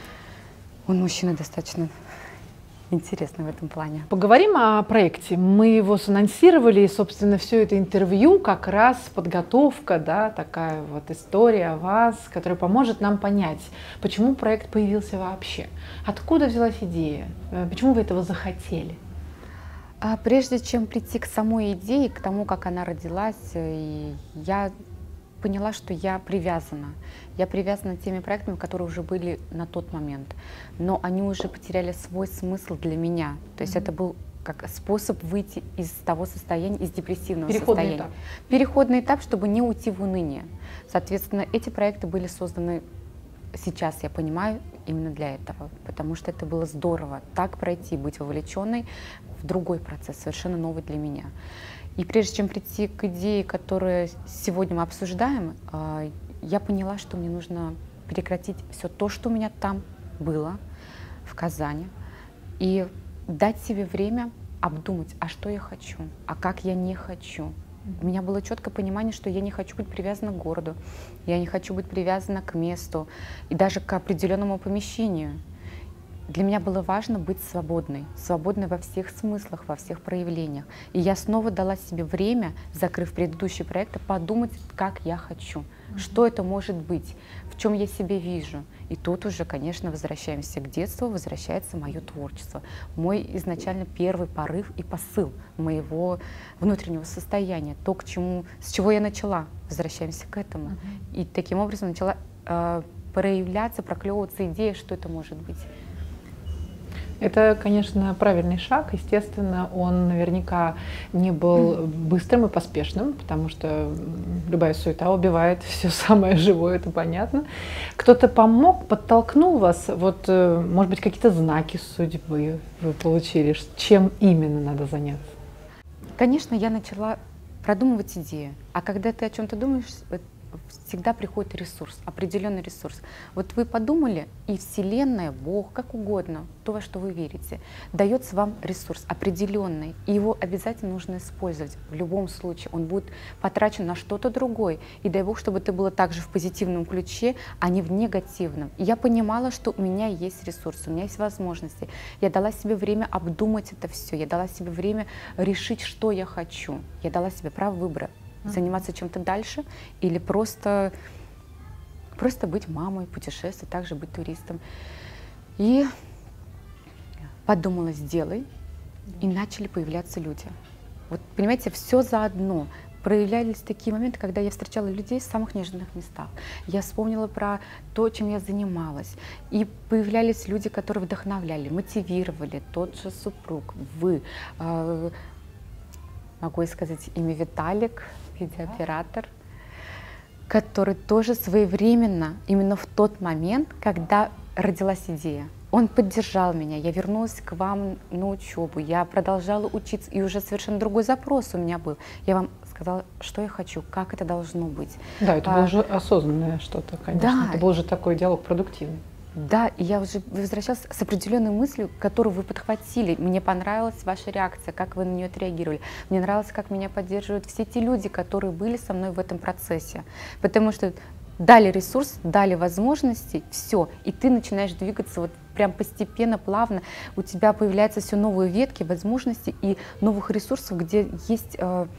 он мужчина достаточно интересный в этом плане. Поговорим о проекте. Мы его анонсировали, и, собственно, все это интервью как раз подготовка, да, такая вот история о вас, которая поможет нам понять, почему проект появился вообще, откуда взялась идея, почему вы этого захотели. А прежде чем прийти к самой идее, к тому, как она родилась, я поняла, что я привязана. Я привязана теми проектами, которые уже были на тот момент, но они уже потеряли свой смысл для меня. То есть это был как способ выйти из того состояния, из депрессивного состояния. Переходный этап, чтобы не уйти в уныние. Соответственно, эти проекты были созданы сейчас, я понимаю, именно для этого, потому что это было здорово так пройти, быть вовлеченной в другой процесс, совершенно новый для меня. И прежде чем прийти к идее, которую сегодня мы обсуждаем, я поняла, что мне нужно прекратить все то, что у меня там было, в Казани, и дать себе время обдумать, а что я хочу, а как я не хочу. У меня было четкое понимание, что я не хочу быть привязана к городу, я не хочу быть привязана к месту и даже к определенному помещению. для меня было важно быть свободной, свободной во всех смыслах, во всех проявлениях. И я снова дала себе время, закрыв предыдущий проект, подумать, как я хочу, что это может быть, в чем я себя вижу. И тут уже, конечно, возвращаемся к детству, возвращается мое творчество, мой изначально первый порыв и посыл моего внутреннего состояния, то, с чего я начала, возвращаемся к этому. И таким образом начала проявляться, проклевываться идея, что это может быть. Это, конечно, правильный шаг. Естественно, он наверняка не был быстрым и поспешным, потому что любая суета убивает все самое живое, это понятно. Кто-то помог, подтолкнул вас, вот, может быть, какие-то знаки судьбы вы получили, чем именно надо заняться? Конечно, я начала продумывать идею. А когда ты о чем-то думаешь, всегда приходит ресурс, определенный ресурс. Вот вы подумали, и Вселенная, Бог, как угодно, то, во что вы верите, дается вам ресурс определенный, и его обязательно нужно использовать. В любом случае он будет потрачен на что-то другое. И дай Бог, чтобы это было также в позитивном ключе, а не в негативном. И я понимала, что у меня есть ресурсы, у меня есть возможности. Я дала себе время обдумать это все, я дала себе время решить, что я хочу. Я дала себе право выбора. Заниматься чем-то дальше или просто быть мамой, путешествовать, также быть туристом. И подумала, сделай, и начали появляться люди. Вот, понимаете, все заодно. Проявлялись такие моменты, когда я встречала людей в самых неожиданных местах. Я вспомнила про то, чем я занималась. И появлялись люди, которые вдохновляли, мотивировали. Тот же супруг, вы. Могу сказать имя Виталик, видеооператор, который тоже своевременно, именно в тот момент, когда родилась идея, он поддержал меня, я вернулась к вам на учебу, я продолжала учиться, и уже совершенно другой запрос у меня был. Я вам сказала, что я хочу, как это должно быть. Да, это было уже осознанное что-то, конечно. Да. Это был уже такой диалог продуктивный. Да, и я уже возвращалась с определенной мыслью, которую вы подхватили. Мне понравилась ваша реакция, как вы на нее отреагировали. Мне нравилось, как меня поддерживают все те люди, которые были со мной в этом процессе. Потому что дали ресурс, дали возможности, все, и ты начинаешь двигаться вот прям постепенно, плавно. У тебя появляются все новые ветки, возможности и новых ресурсов, где есть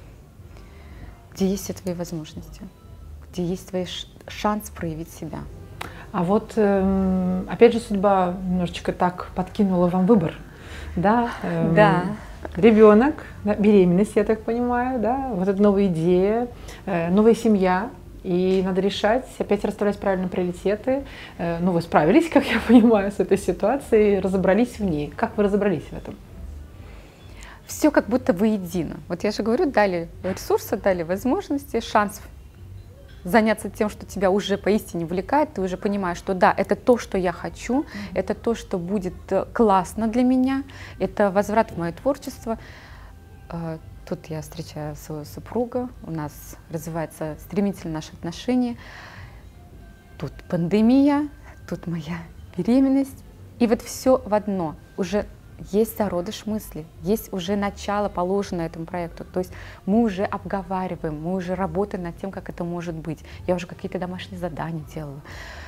все твои возможности, где есть твой шанс проявить себя. А вот, опять же, судьба немножечко так подкинула вам выбор, да? Да. Ребенок, да, беременность, я так понимаю, да? Вот эта новая идея, новая семья, и надо решать, опять расставлять правильно приоритеты. Ну, вы справились, как я понимаю, с этой ситуацией, разобрались в ней. Как вы разобрались в этом? Все как будто воедино. Вот я же говорю, дали ресурсы, дали возможности, шанс заняться тем, что тебя уже поистине увлекает, ты уже понимаешь, что да, это то, что я хочу, это то, что будет классно для меня, это возврат в мое творчество. Тут я встречаю своего супруга, у нас развиваются стремительно наши отношения, тут пандемия, тут моя беременность, и вот все в одно, уже есть зародыш мысли, есть уже начало положено этому проекту. То есть мы уже обговариваем, мы уже работаем над тем, как это может быть. Я уже какие-то домашние задания делала.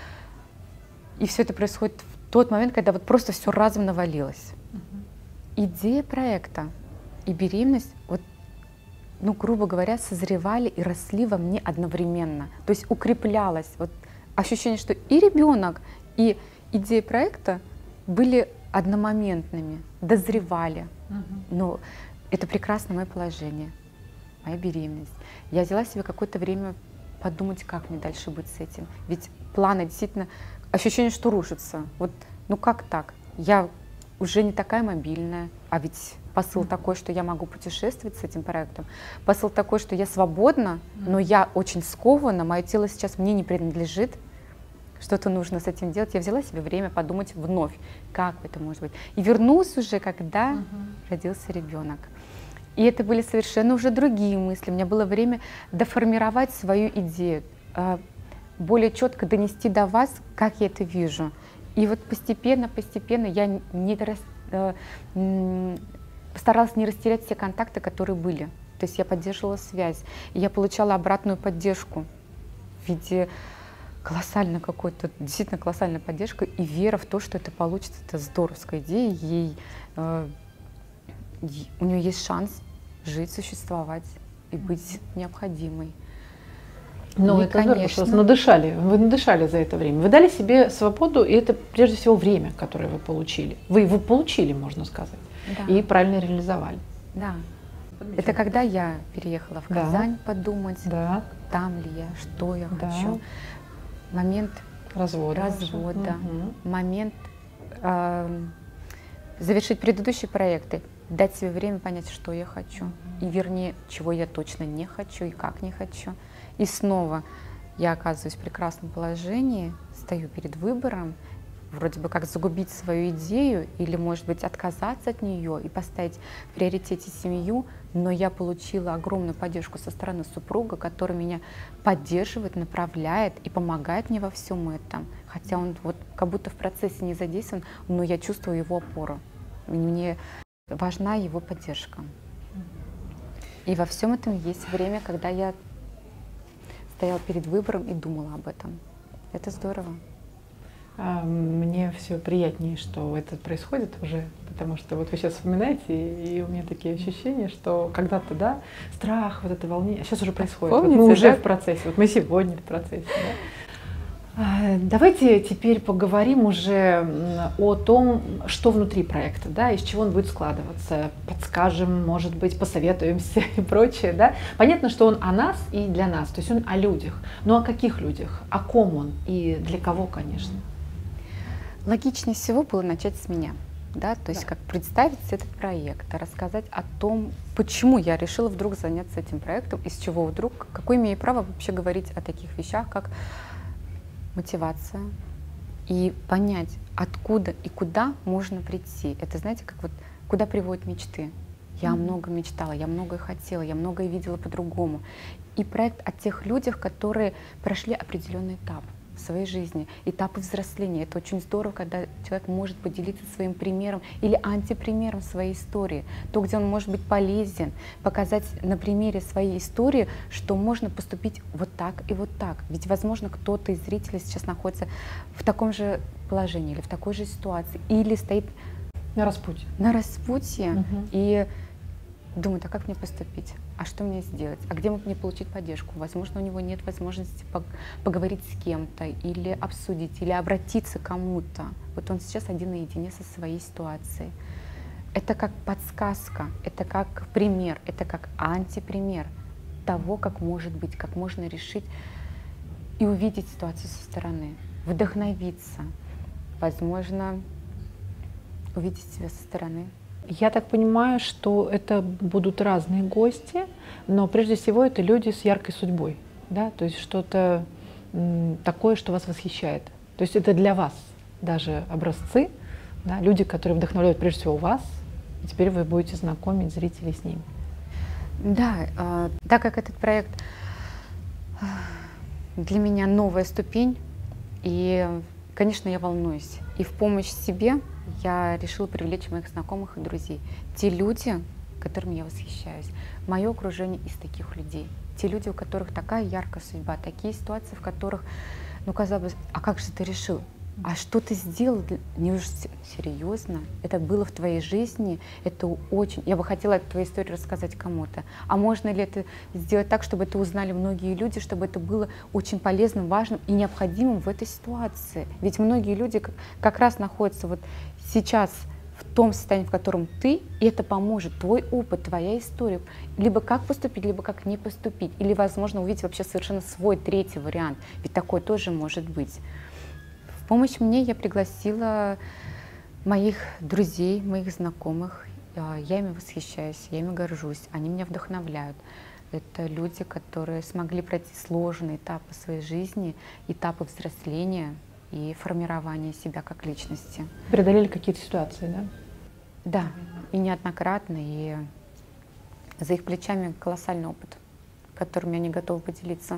И все это происходит в тот момент, когда вот просто все разом навалилось. Идея проекта и беременность, вот, ну, грубо говоря, созревали и росли во мне одновременно. То есть укреплялось. Вот ощущение, что и ребенок, и идея проекта были одномоментными, дозревали. Но это прекрасное мое положение, моя беременность. Я взяла себе какое-то время подумать, как мне дальше быть с этим. Ведь планы действительно, ощущение, что рушатся. Вот, ну как так? Я уже не такая мобильная, а ведь посыл такой, что я могу путешествовать с этим проектом. Посыл такой, что я свободна, но я очень скована, мое тело сейчас мне не принадлежит. Что-то нужно с этим делать. Я взяла себе время подумать вновь, как это может быть. И вернулась уже, когда родился ребенок. И это были совершенно уже другие мысли. У меня было время доформировать свою идею, более четко донести до вас, как я это вижу. И вот постепенно я старалась не растерять все контакты, которые были. То есть я поддерживала связь, и я получала обратную поддержку в виде колоссальная какой-то, действительно колоссальная поддержка и вера в то, что это получится. Это здоровская идея. У нее есть шанс жить, существовать и быть необходимой. Ну, И, это здорово, что конечно, вас надышали. Вы надышали за это время. Вы дали себе свободу, и это прежде всего время, которое вы получили. Вы его получили, можно сказать, да, и правильно реализовали. да. Это когда я переехала в Да. Казань подумать, Да, там ли я, что я Да. хочу. Момент развода. развода, Мгм. момент завершить предыдущие проекты, дать себе время понять, что я хочу, и вернее, чего я точно не хочу и как не хочу. И снова я оказываюсь в прекрасном положении, стою перед выбором, вроде бы как загубить свою идею или, может быть, отказаться от нее и поставить в приоритете семью, но я получила огромную поддержку со стороны супруга, который меня поддерживает, направляет и помогает мне во всем этом. Хотя он вот как будто в процессе не задействован, но я чувствую его опору. Мне важна его поддержка. И во всем этом есть время, когда я стояла перед выбором и думала об этом. Это здорово. Мне все приятнее, что это происходит уже, потому что вот вы сейчас вспоминаете, и у меня такие ощущения, что когда-то, да, страх, вот это волнение, а сейчас уже происходит. Вот Помните, мы уже да? в процессе, вот мы сегодня в процессе. Да? Давайте теперь поговорим уже о том, что внутри проекта, да, из чего он будет складываться, подскажем, может быть, посоветуемся и прочее, да. Понятно, что он о нас и для нас, то есть он о людях, но о каких людях, о ком он и для кого, конечно. Логичнее всего было начать с меня, да, то есть Да. как представить этот проект, рассказать о том, почему я решила вдруг заняться этим проектом, из чего вдруг, какое имею право вообще говорить о таких вещах, как мотивация, и понять, откуда и куда можно прийти. Это, знаете, как вот куда приводят мечты. Я много мечтала, я многое хотела, я многое видела по-другому. И проект о тех людях, которые прошли определенный этап в своей жизни, этапы взросления. Это очень здорово, когда человек может поделиться своим примером или антипримером своей истории. То, где он может быть полезен, показать на примере своей истории, что можно поступить вот так и вот так. Ведь, возможно, кто-то из зрителей сейчас находится в таком же положении или в такой же ситуации, или стоит На распутье. на распутье Мгм. и думает, а как мне поступить? А что мне сделать? А где мне получить поддержку? Возможно, у него нет возможности поговорить с кем-то или обсудить, или обратиться к кому-то. Вот он сейчас один наедине со своей ситуацией. Это как подсказка, это как пример, это как антипример того, как может быть, как можно решить и увидеть ситуацию со стороны, вдохновиться, возможно, увидеть себя со стороны. Я так понимаю, что это будут разные гости, но прежде всего это люди с яркой судьбой, да, то есть что-то такое, что вас восхищает. То есть это для вас даже образцы, да, люди, которые вдохновляют прежде всего вас, и теперь вы будете знакомить зрителей с ними. Да, так как этот проект для меня новая ступень, и, конечно, я волнуюсь. И в помощь себе я решила привлечь моих знакомых и друзей. Те люди, которыми я восхищаюсь. Мое окружение из таких людей. Те люди, у которых такая яркая судьба, такие ситуации, в которых, ну, казалось бы, а как же ты решил? А что ты сделал? Неужели серьезно? Это было в твоей жизни? Это очень... Я бы хотела эту твою историю рассказать кому-то. А можно ли это сделать так, чтобы это узнали многие люди, чтобы это было очень полезным, важным и необходимым в этой ситуации? Ведь многие люди как раз находятся вот сейчас в том состоянии, в котором ты, и это поможет, твой опыт, твоя история. Либо как поступить, либо как не поступить. Или, возможно, увидеть вообще совершенно свой третий вариант. Ведь такое тоже может быть. В помощь мне я пригласила моих друзей, моих знакомых. Я ими восхищаюсь, я ими горжусь, они меня вдохновляют. Это люди, которые смогли пройти сложные этапы своей жизни, этапы взросления и формирования себя как личности. Преодолели какие-то ситуации, да? Да, и неоднократно, и за их плечами колоссальный опыт, которым они готовы поделиться.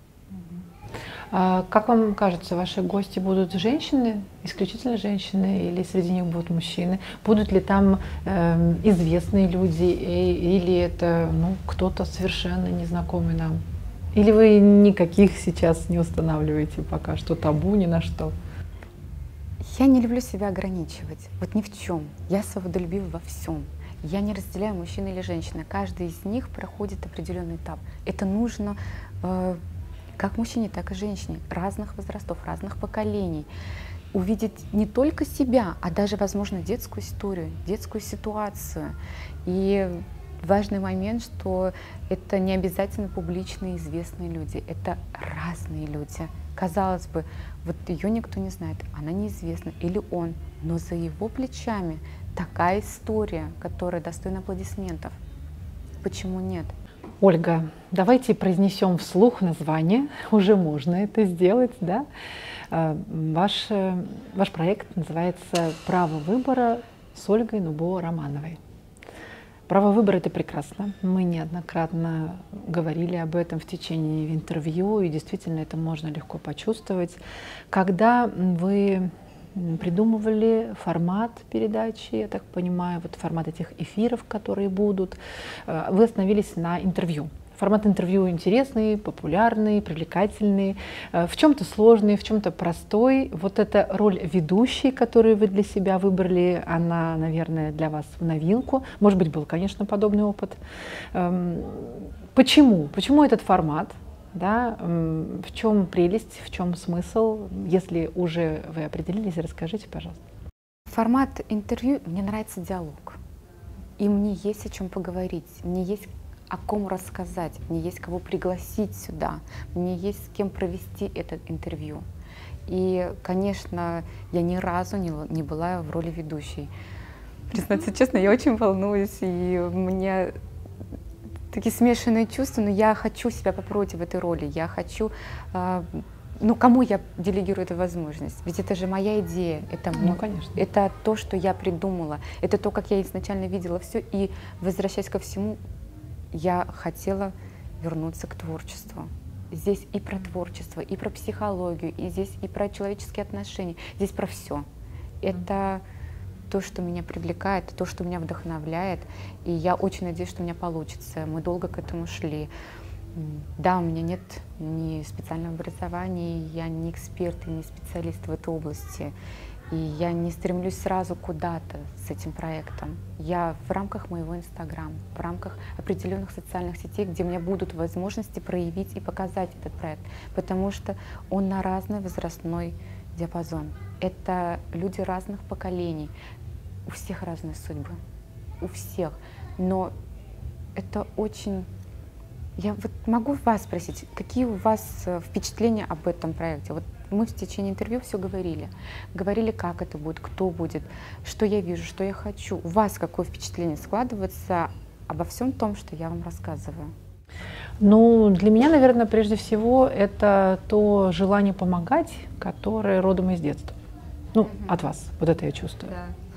Как вам кажется, ваши гости будут женщины, исключительно женщины, или среди них будут мужчины? Будут ли там известные люди, или это кто-то совершенно незнакомый нам? Или вы никаких сейчас не устанавливаете пока что табу ни на что? Я не люблю себя ограничивать. Вот ни в чем. Я свободолюбива во всем. Я не разделяю мужчины или женщины. Каждый из них проходит определенный этап. Это нужно как мужчине, так и женщине. Разных возрастов, разных поколений. Увидеть не только себя, а даже, возможно, детскую историю, детскую ситуацию. И важный момент, что это не обязательно публичные известные люди, это разные люди. Казалось бы, вот ее никто не знает, она неизвестна, или он, но за его плечами такая история, которая достойна аплодисментов. Почему нет? Ольга, давайте произнесем вслух название, уже можно это сделать, да? Ваш проект называется «Право выбора» с Ольгой Нубо-Романовой. Право выбора — это прекрасно. Мы неоднократно говорили об этом в течение интервью, и действительно это можно легко почувствовать. Когда вы придумывали формат передачи, я так понимаю, вот формат этих эфиров, которые будут, вы остановились на интервью. Формат интервью интересный, популярный, привлекательный, в чем-то сложный, в чем-то простой. Вот эта роль ведущей, которую вы для себя выбрали, она, наверное, для вас в новинку. Может быть, был, конечно, подобный опыт. Почему? Почему этот формат? Да? В чем прелесть, в чем смысл? Если уже вы определились, расскажите, пожалуйста. Формат интервью, мне нравится диалог. И мне есть о чем поговорить, мне есть о ком рассказать, мне есть кого пригласить сюда, мне есть с кем провести это интервью. И, конечно, я ни разу не была в роли ведущей. Признаться честно, я очень волнуюсь, и у меня такие смешанные чувства, но я хочу себя попробовать в этой роли, я хочу, кому я делегирую эту возможность? Ведь это же моя идея, это то, что я придумала, это то, как я изначально видела все, и возвращаясь ко всему, я хотела вернуться к творчеству. Здесь и про творчество, и про психологию, и здесь и про человеческие отношения, здесь про все. Это то, что меня привлекает, то, что меня вдохновляет, и я очень надеюсь, что у меня получится. Мы долго к этому шли. Да, у меня нет ни специального образования, я не эксперт и не специалист в этой области. И я не стремлюсь сразу куда-то с этим проектом. Я в рамках моего Инстаграма, в рамках определенных социальных сетей, где у меня будут возможности проявить и показать этот проект, потому что он на разный возрастной диапазон. Это люди разных поколений, у всех разные судьбы, у всех. Но это очень... Я вот могу вас спросить, какие у вас впечатления об этом проекте? Вот мы в течение интервью все говорили. Говорили, как это будет, кто будет, что я вижу, что я хочу. У вас какое впечатление складывается обо всем том, что я вам рассказываю? Ну, для меня, наверное, прежде всего, это то желание помогать, которое родом из детства. Ну, от вас. Вот это я чувствую.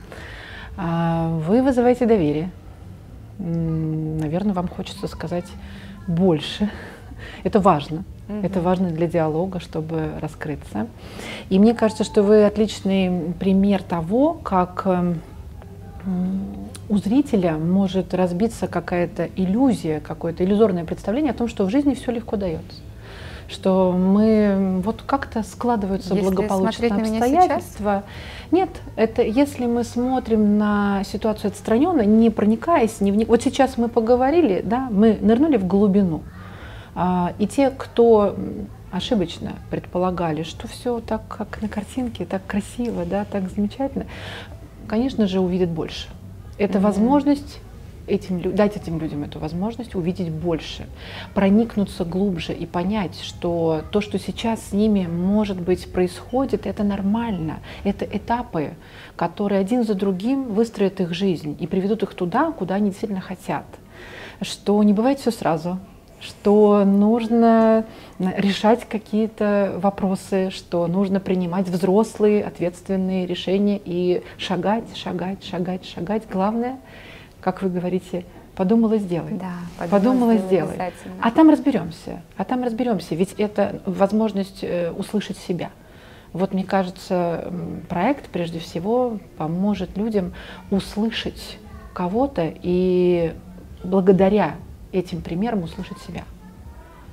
Да. Вы вызываете доверие. Наверное, вам хочется сказать больше. Это важно. Это важно для диалога, чтобы раскрыться. И мне кажется, что вы отличный пример того, как у зрителя может разбиться какая-то иллюзия, какое-то иллюзорное представление о том, что в жизни все легко дается. Что мы вот как-то складываются благополучные обстоятельства. Нет, это если мы смотрим на ситуацию отстраненно, не проникаясь, не вник... Вот сейчас мы поговорили, да, мы нырнули в глубину. И те, кто ошибочно предполагали, что все так, как на картинке, так красиво, да, так замечательно, конечно же, увидят больше. Это возможность дать этим людям эту возможность увидеть больше, проникнуться глубже и понять, что то, что сейчас с ними, может быть, происходит, это нормально. Это этапы, которые один за другим выстроят их жизнь и приведут их туда, куда они действительно хотят. Что не бывает все сразу, что нужно решать какие-то вопросы, что нужно принимать взрослые, ответственные решения и шагать. Главное, как вы говорите, подумала, сделай. Да, подумала, сделай. А там разберемся. Ведь это возможность услышать себя. Вот, мне кажется, проект, прежде всего, поможет людям услышать кого-то и благодаря этим примером услышать себя.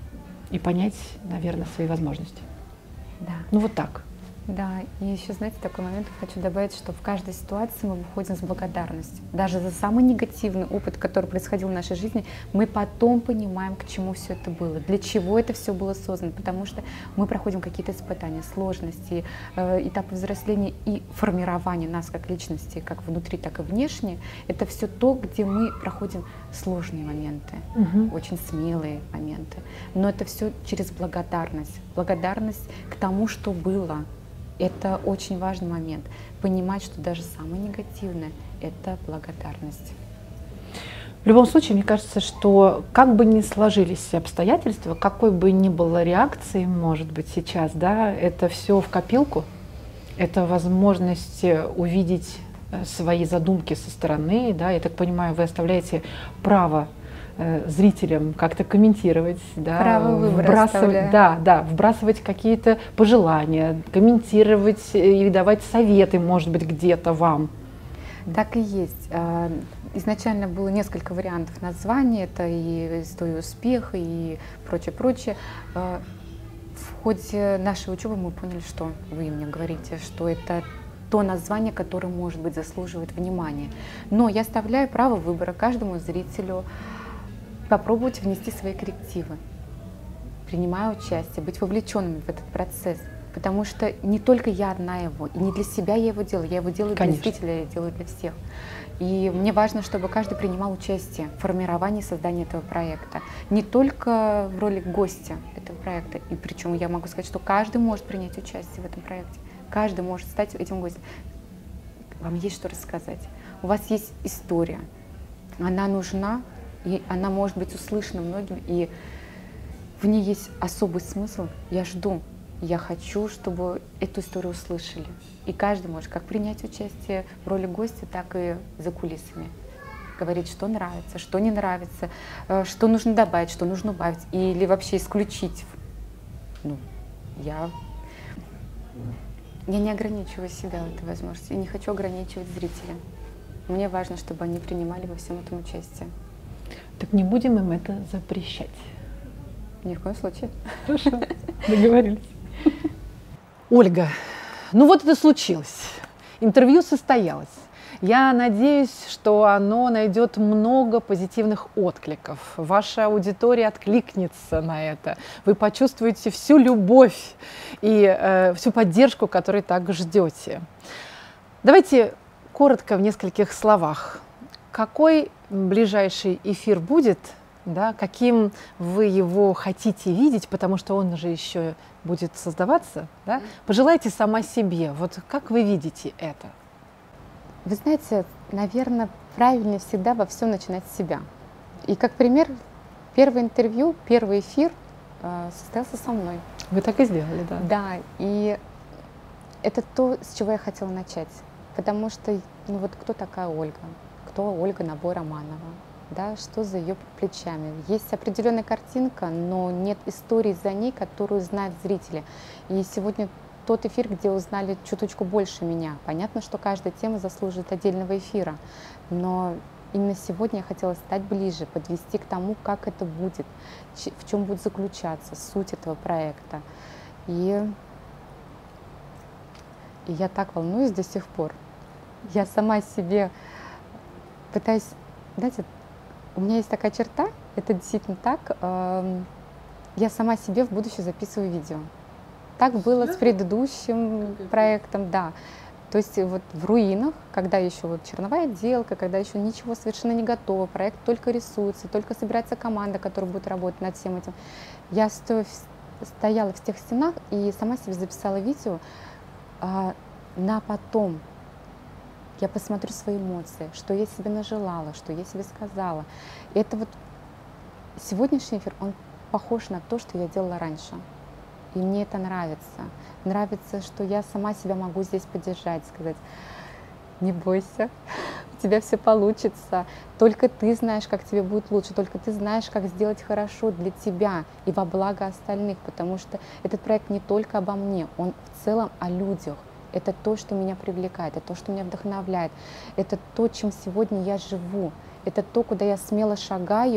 и понять, наверное, свои возможности. Да. Ну вот так. Да, и еще, знаете, такой момент хочу добавить, что в каждой ситуации мы выходим с благодарностью. Даже за самый негативный опыт, который происходил в нашей жизни, мы потом понимаем, к чему все это было, для чего это все было создано, потому что мы проходим какие-то испытания, сложности, этапы взросления и формирования нас как личности, как внутри, так и внешне. Это все то, где мы проходим сложные моменты, очень смелые моменты. Но это все через благодарность. Благодарность к тому, что было. Это очень важный момент. Понимать, что даже самое негативное — это благодарность. В любом случае, мне кажется, что как бы ни сложились обстоятельства, какой бы ни было реакции, может быть, сейчас, да, это все в копилку. Это возможность увидеть свои задумки со стороны, да, я так понимаю, вы оставляете право зрителям как-то комментировать, да, право выбора вбрасывать, вбрасывать какие-то пожелания, комментировать и давать советы, может быть, где-то вам. Так и есть. Изначально было несколько вариантов названия, это и «История успеха», и прочее. В ходе нашей учебы мы поняли, что вы мне говорите, что это то название, которое, может быть, заслуживает внимания. Но я оставляю право выбора каждому зрителю попробовать внести свои коррективы, принимая участие, быть вовлеченными в этот процесс. Потому что не только я одна его, и не для себя я его делаю для зрителя, я делаю для всех. И мне важно, чтобы каждый принимал участие в формировании и создании этого проекта. Не только в роли гостя этого проекта, и причем я могу сказать, что каждый может принять участие в этом проекте. Каждый может стать этим гостем. Вам есть что рассказать. У вас есть история. Она нужна, и она может быть услышана многими, и в ней есть особый смысл. Я жду, я хочу, чтобы эту историю услышали. И каждый может как принять участие в роли гостя, так и за кулисами. Говорить, что нравится, что не нравится, что нужно добавить, что нужно убавить, или вообще исключить. Ну, я не ограничиваю себя в этой возможности, и не хочу ограничивать зрителя. Мне важно, чтобы они принимали во всем этом участие. Так не будем им это запрещать. Ни в коем случае. Хорошо, договорились. Ольга, ну вот это случилось. Интервью состоялось. Я надеюсь, что оно найдет много позитивных откликов. Ваша аудитория откликнется на это. Вы почувствуете всю любовь и всю поддержку, которой так ждете. Давайте коротко в нескольких словах. Какой ближайший эфир будет, да, каким вы его хотите видеть, потому что он же еще будет создаваться, да? Пожелайте сама себе, вот как вы видите это? Вы знаете, наверное, правильнее всегда во всем начинать с себя. И как пример, первое интервью, первый эфир состоялся со мной. Вы так и сделали, да? Да, и это то, с чего я хотела начать. Потому что, ну вот кто такая Ольга? Кто Ольга Набой-Романова? Да, что за ее плечами? Есть определенная картинка, но нет истории за ней, которую знают зрители. И сегодня тот эфир, где узнали чуточку больше меня. Понятно, что каждая тема заслуживает отдельного эфира, но именно сегодня я хотела стать ближе, подвести к тому, как это будет, в чем будет заключаться суть этого проекта. И я так волнуюсь до сих пор. Я сама себе пытаюсь, знаете, у меня есть такая черта, это действительно так, я сама себе в будущее записываю видео. Так было с предыдущим проектом, да. То есть вот в руинах, когда еще вот черновая отделка, когда еще ничего совершенно не готово, проект только рисуется, только собирается команда, которая будет работать над всем этим. Я стояла в тех стенах и сама себе записала видео на потом. Я посмотрю свои эмоции, что я себе нажелала, что я себе сказала. И это вот сегодняшний эфир, он похож на то, что я делала раньше. И мне это нравится. Нравится, что я сама себя могу здесь поддержать, сказать: не бойся, у тебя все получится. Только ты знаешь, как тебе будет лучше, только ты знаешь, как сделать хорошо для тебя и во благо остальных, потому что этот проект не только обо мне, он в целом о людях. Это то, что меня привлекает, это то, что меня вдохновляет, это то, чем сегодня я живу, это то, куда я смело шагаю,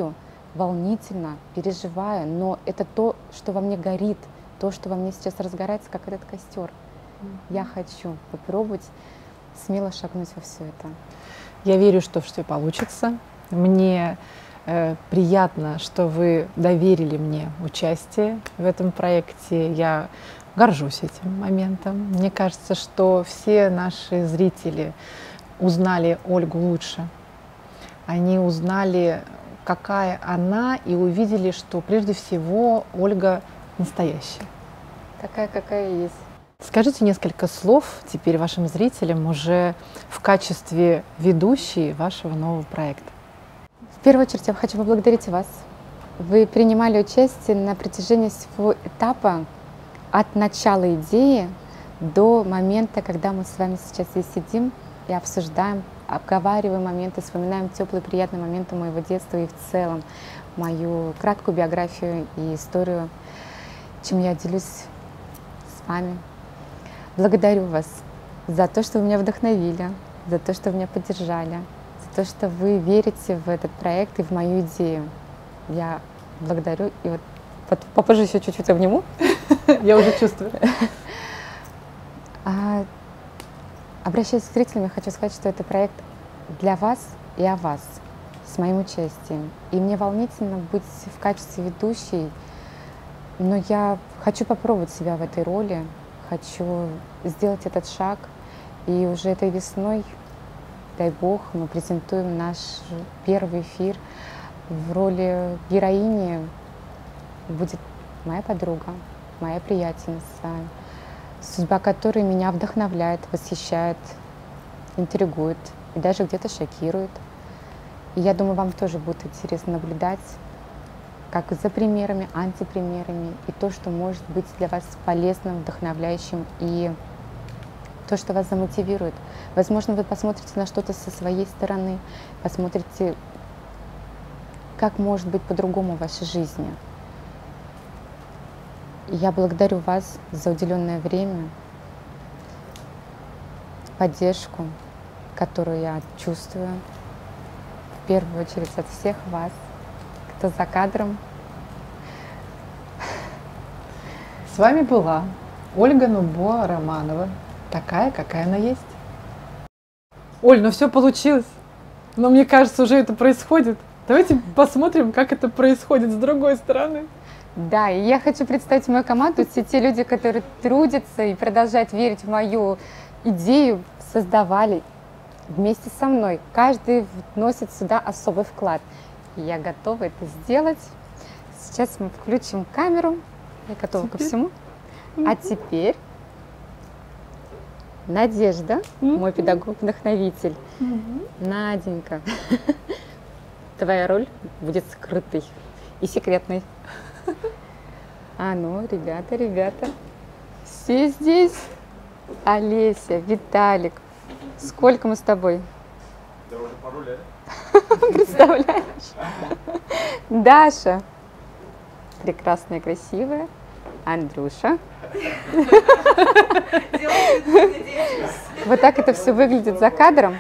волнительно, переживаю, но это то, что во мне горит, то, что во мне сейчас разгорается, как этот костер. Я хочу попробовать смело шагнуть во все это. Я верю, что все получится. Мне приятно, что вы доверили мне участие в этом проекте. Я горжусь этим моментом. Мне кажется, что все наши зрители узнали Ольгу лучше. Они узнали, какая она, и увидели, что прежде всего Ольга настоящая. Такая, какая есть. Скажите несколько слов теперь вашим зрителям уже в качестве ведущей вашего нового проекта. В первую очередь я хочу поблагодарить вас. Вы принимали участие на протяжении всего этапа от начала идеи до момента, когда мы с вами сейчас здесь сидим и обсуждаем, обговариваем моменты, вспоминаем теплые, приятные моменты моего детства и в целом мою краткую биографию и историю, чем я делюсь с вами. Благодарю вас за то, что вы меня вдохновили, за то, что вы меня поддержали, за то, что вы верите в этот проект и в мою идею. Я благодарю. И вот попозже еще чуть-чуть обниму. Я уже чувствую. Обращаясь к зрителям, я хочу сказать, что это проект для вас и о вас, с моим участием. И мне волнительно быть в качестве ведущей, но я хочу попробовать себя в этой роли, хочу сделать этот шаг, и уже этой весной, дай бог, мы презентуем наш первый эфир. В роли героини будет моя подруга, моя приятельница, судьба которой меня вдохновляет, восхищает, интригует и даже где-то шокирует. И я думаю, вам тоже будет интересно наблюдать, как за примерами, антипримерами, и то, что может быть для вас полезным, вдохновляющим, и то, что вас замотивирует. Возможно, вы посмотрите на что-то со своей стороны, посмотрите, как может быть по-другому в вашей жизни. И я благодарю вас за уделенное время, поддержку, которую я чувствую, в первую очередь от всех вас, кто за кадром. С вами была Ольга Нубо-Романова, такая, какая она есть. Оль, ну все получилось. Но мне кажется, уже это происходит. Давайте посмотрим, как это происходит с другой стороны. Да, и я хочу представить мою команду, все те люди, которые трудятся и продолжают верить в мою идею, создавали вместе со мной. Каждый вносит сюда особый вклад. И я готова это сделать. Сейчас мы включим камеру. Я готова ко всему. А теперь Надежда, мой педагог-вдохновитель. Наденька, твоя роль будет скрытой и секретной. А ну, ребята, все здесь. Олеся, Виталик, сколько мы с тобой? Да уже пару лет. Представляешь? Даша, прекрасная, красивая. Андрюша. Вот так это все выглядит за кадром.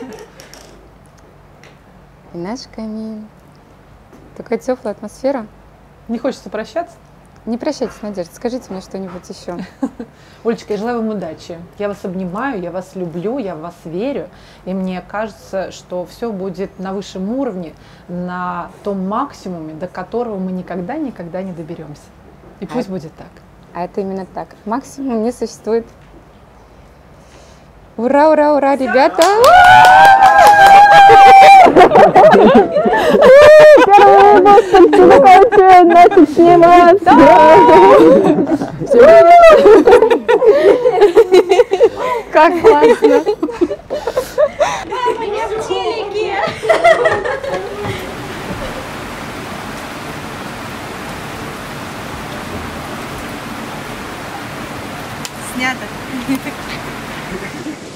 И наш камин. Такая теплая атмосфера. Не хочется прощаться? Не прощайтесь, Надежда, скажите мне что-нибудь еще. Олечка, я желаю вам удачи. Я вас обнимаю, я вас люблю, я в вас верю. И мне кажется, что все будет на высшем уровне, на том максимуме, до которого мы никогда не доберемся. И пусть будет так. А это именно так. Максимум не существует. Ура, ура, ура, ребята! Первый выпуск, начать сниматься! Как классно! Да, меня в телеке! Снято.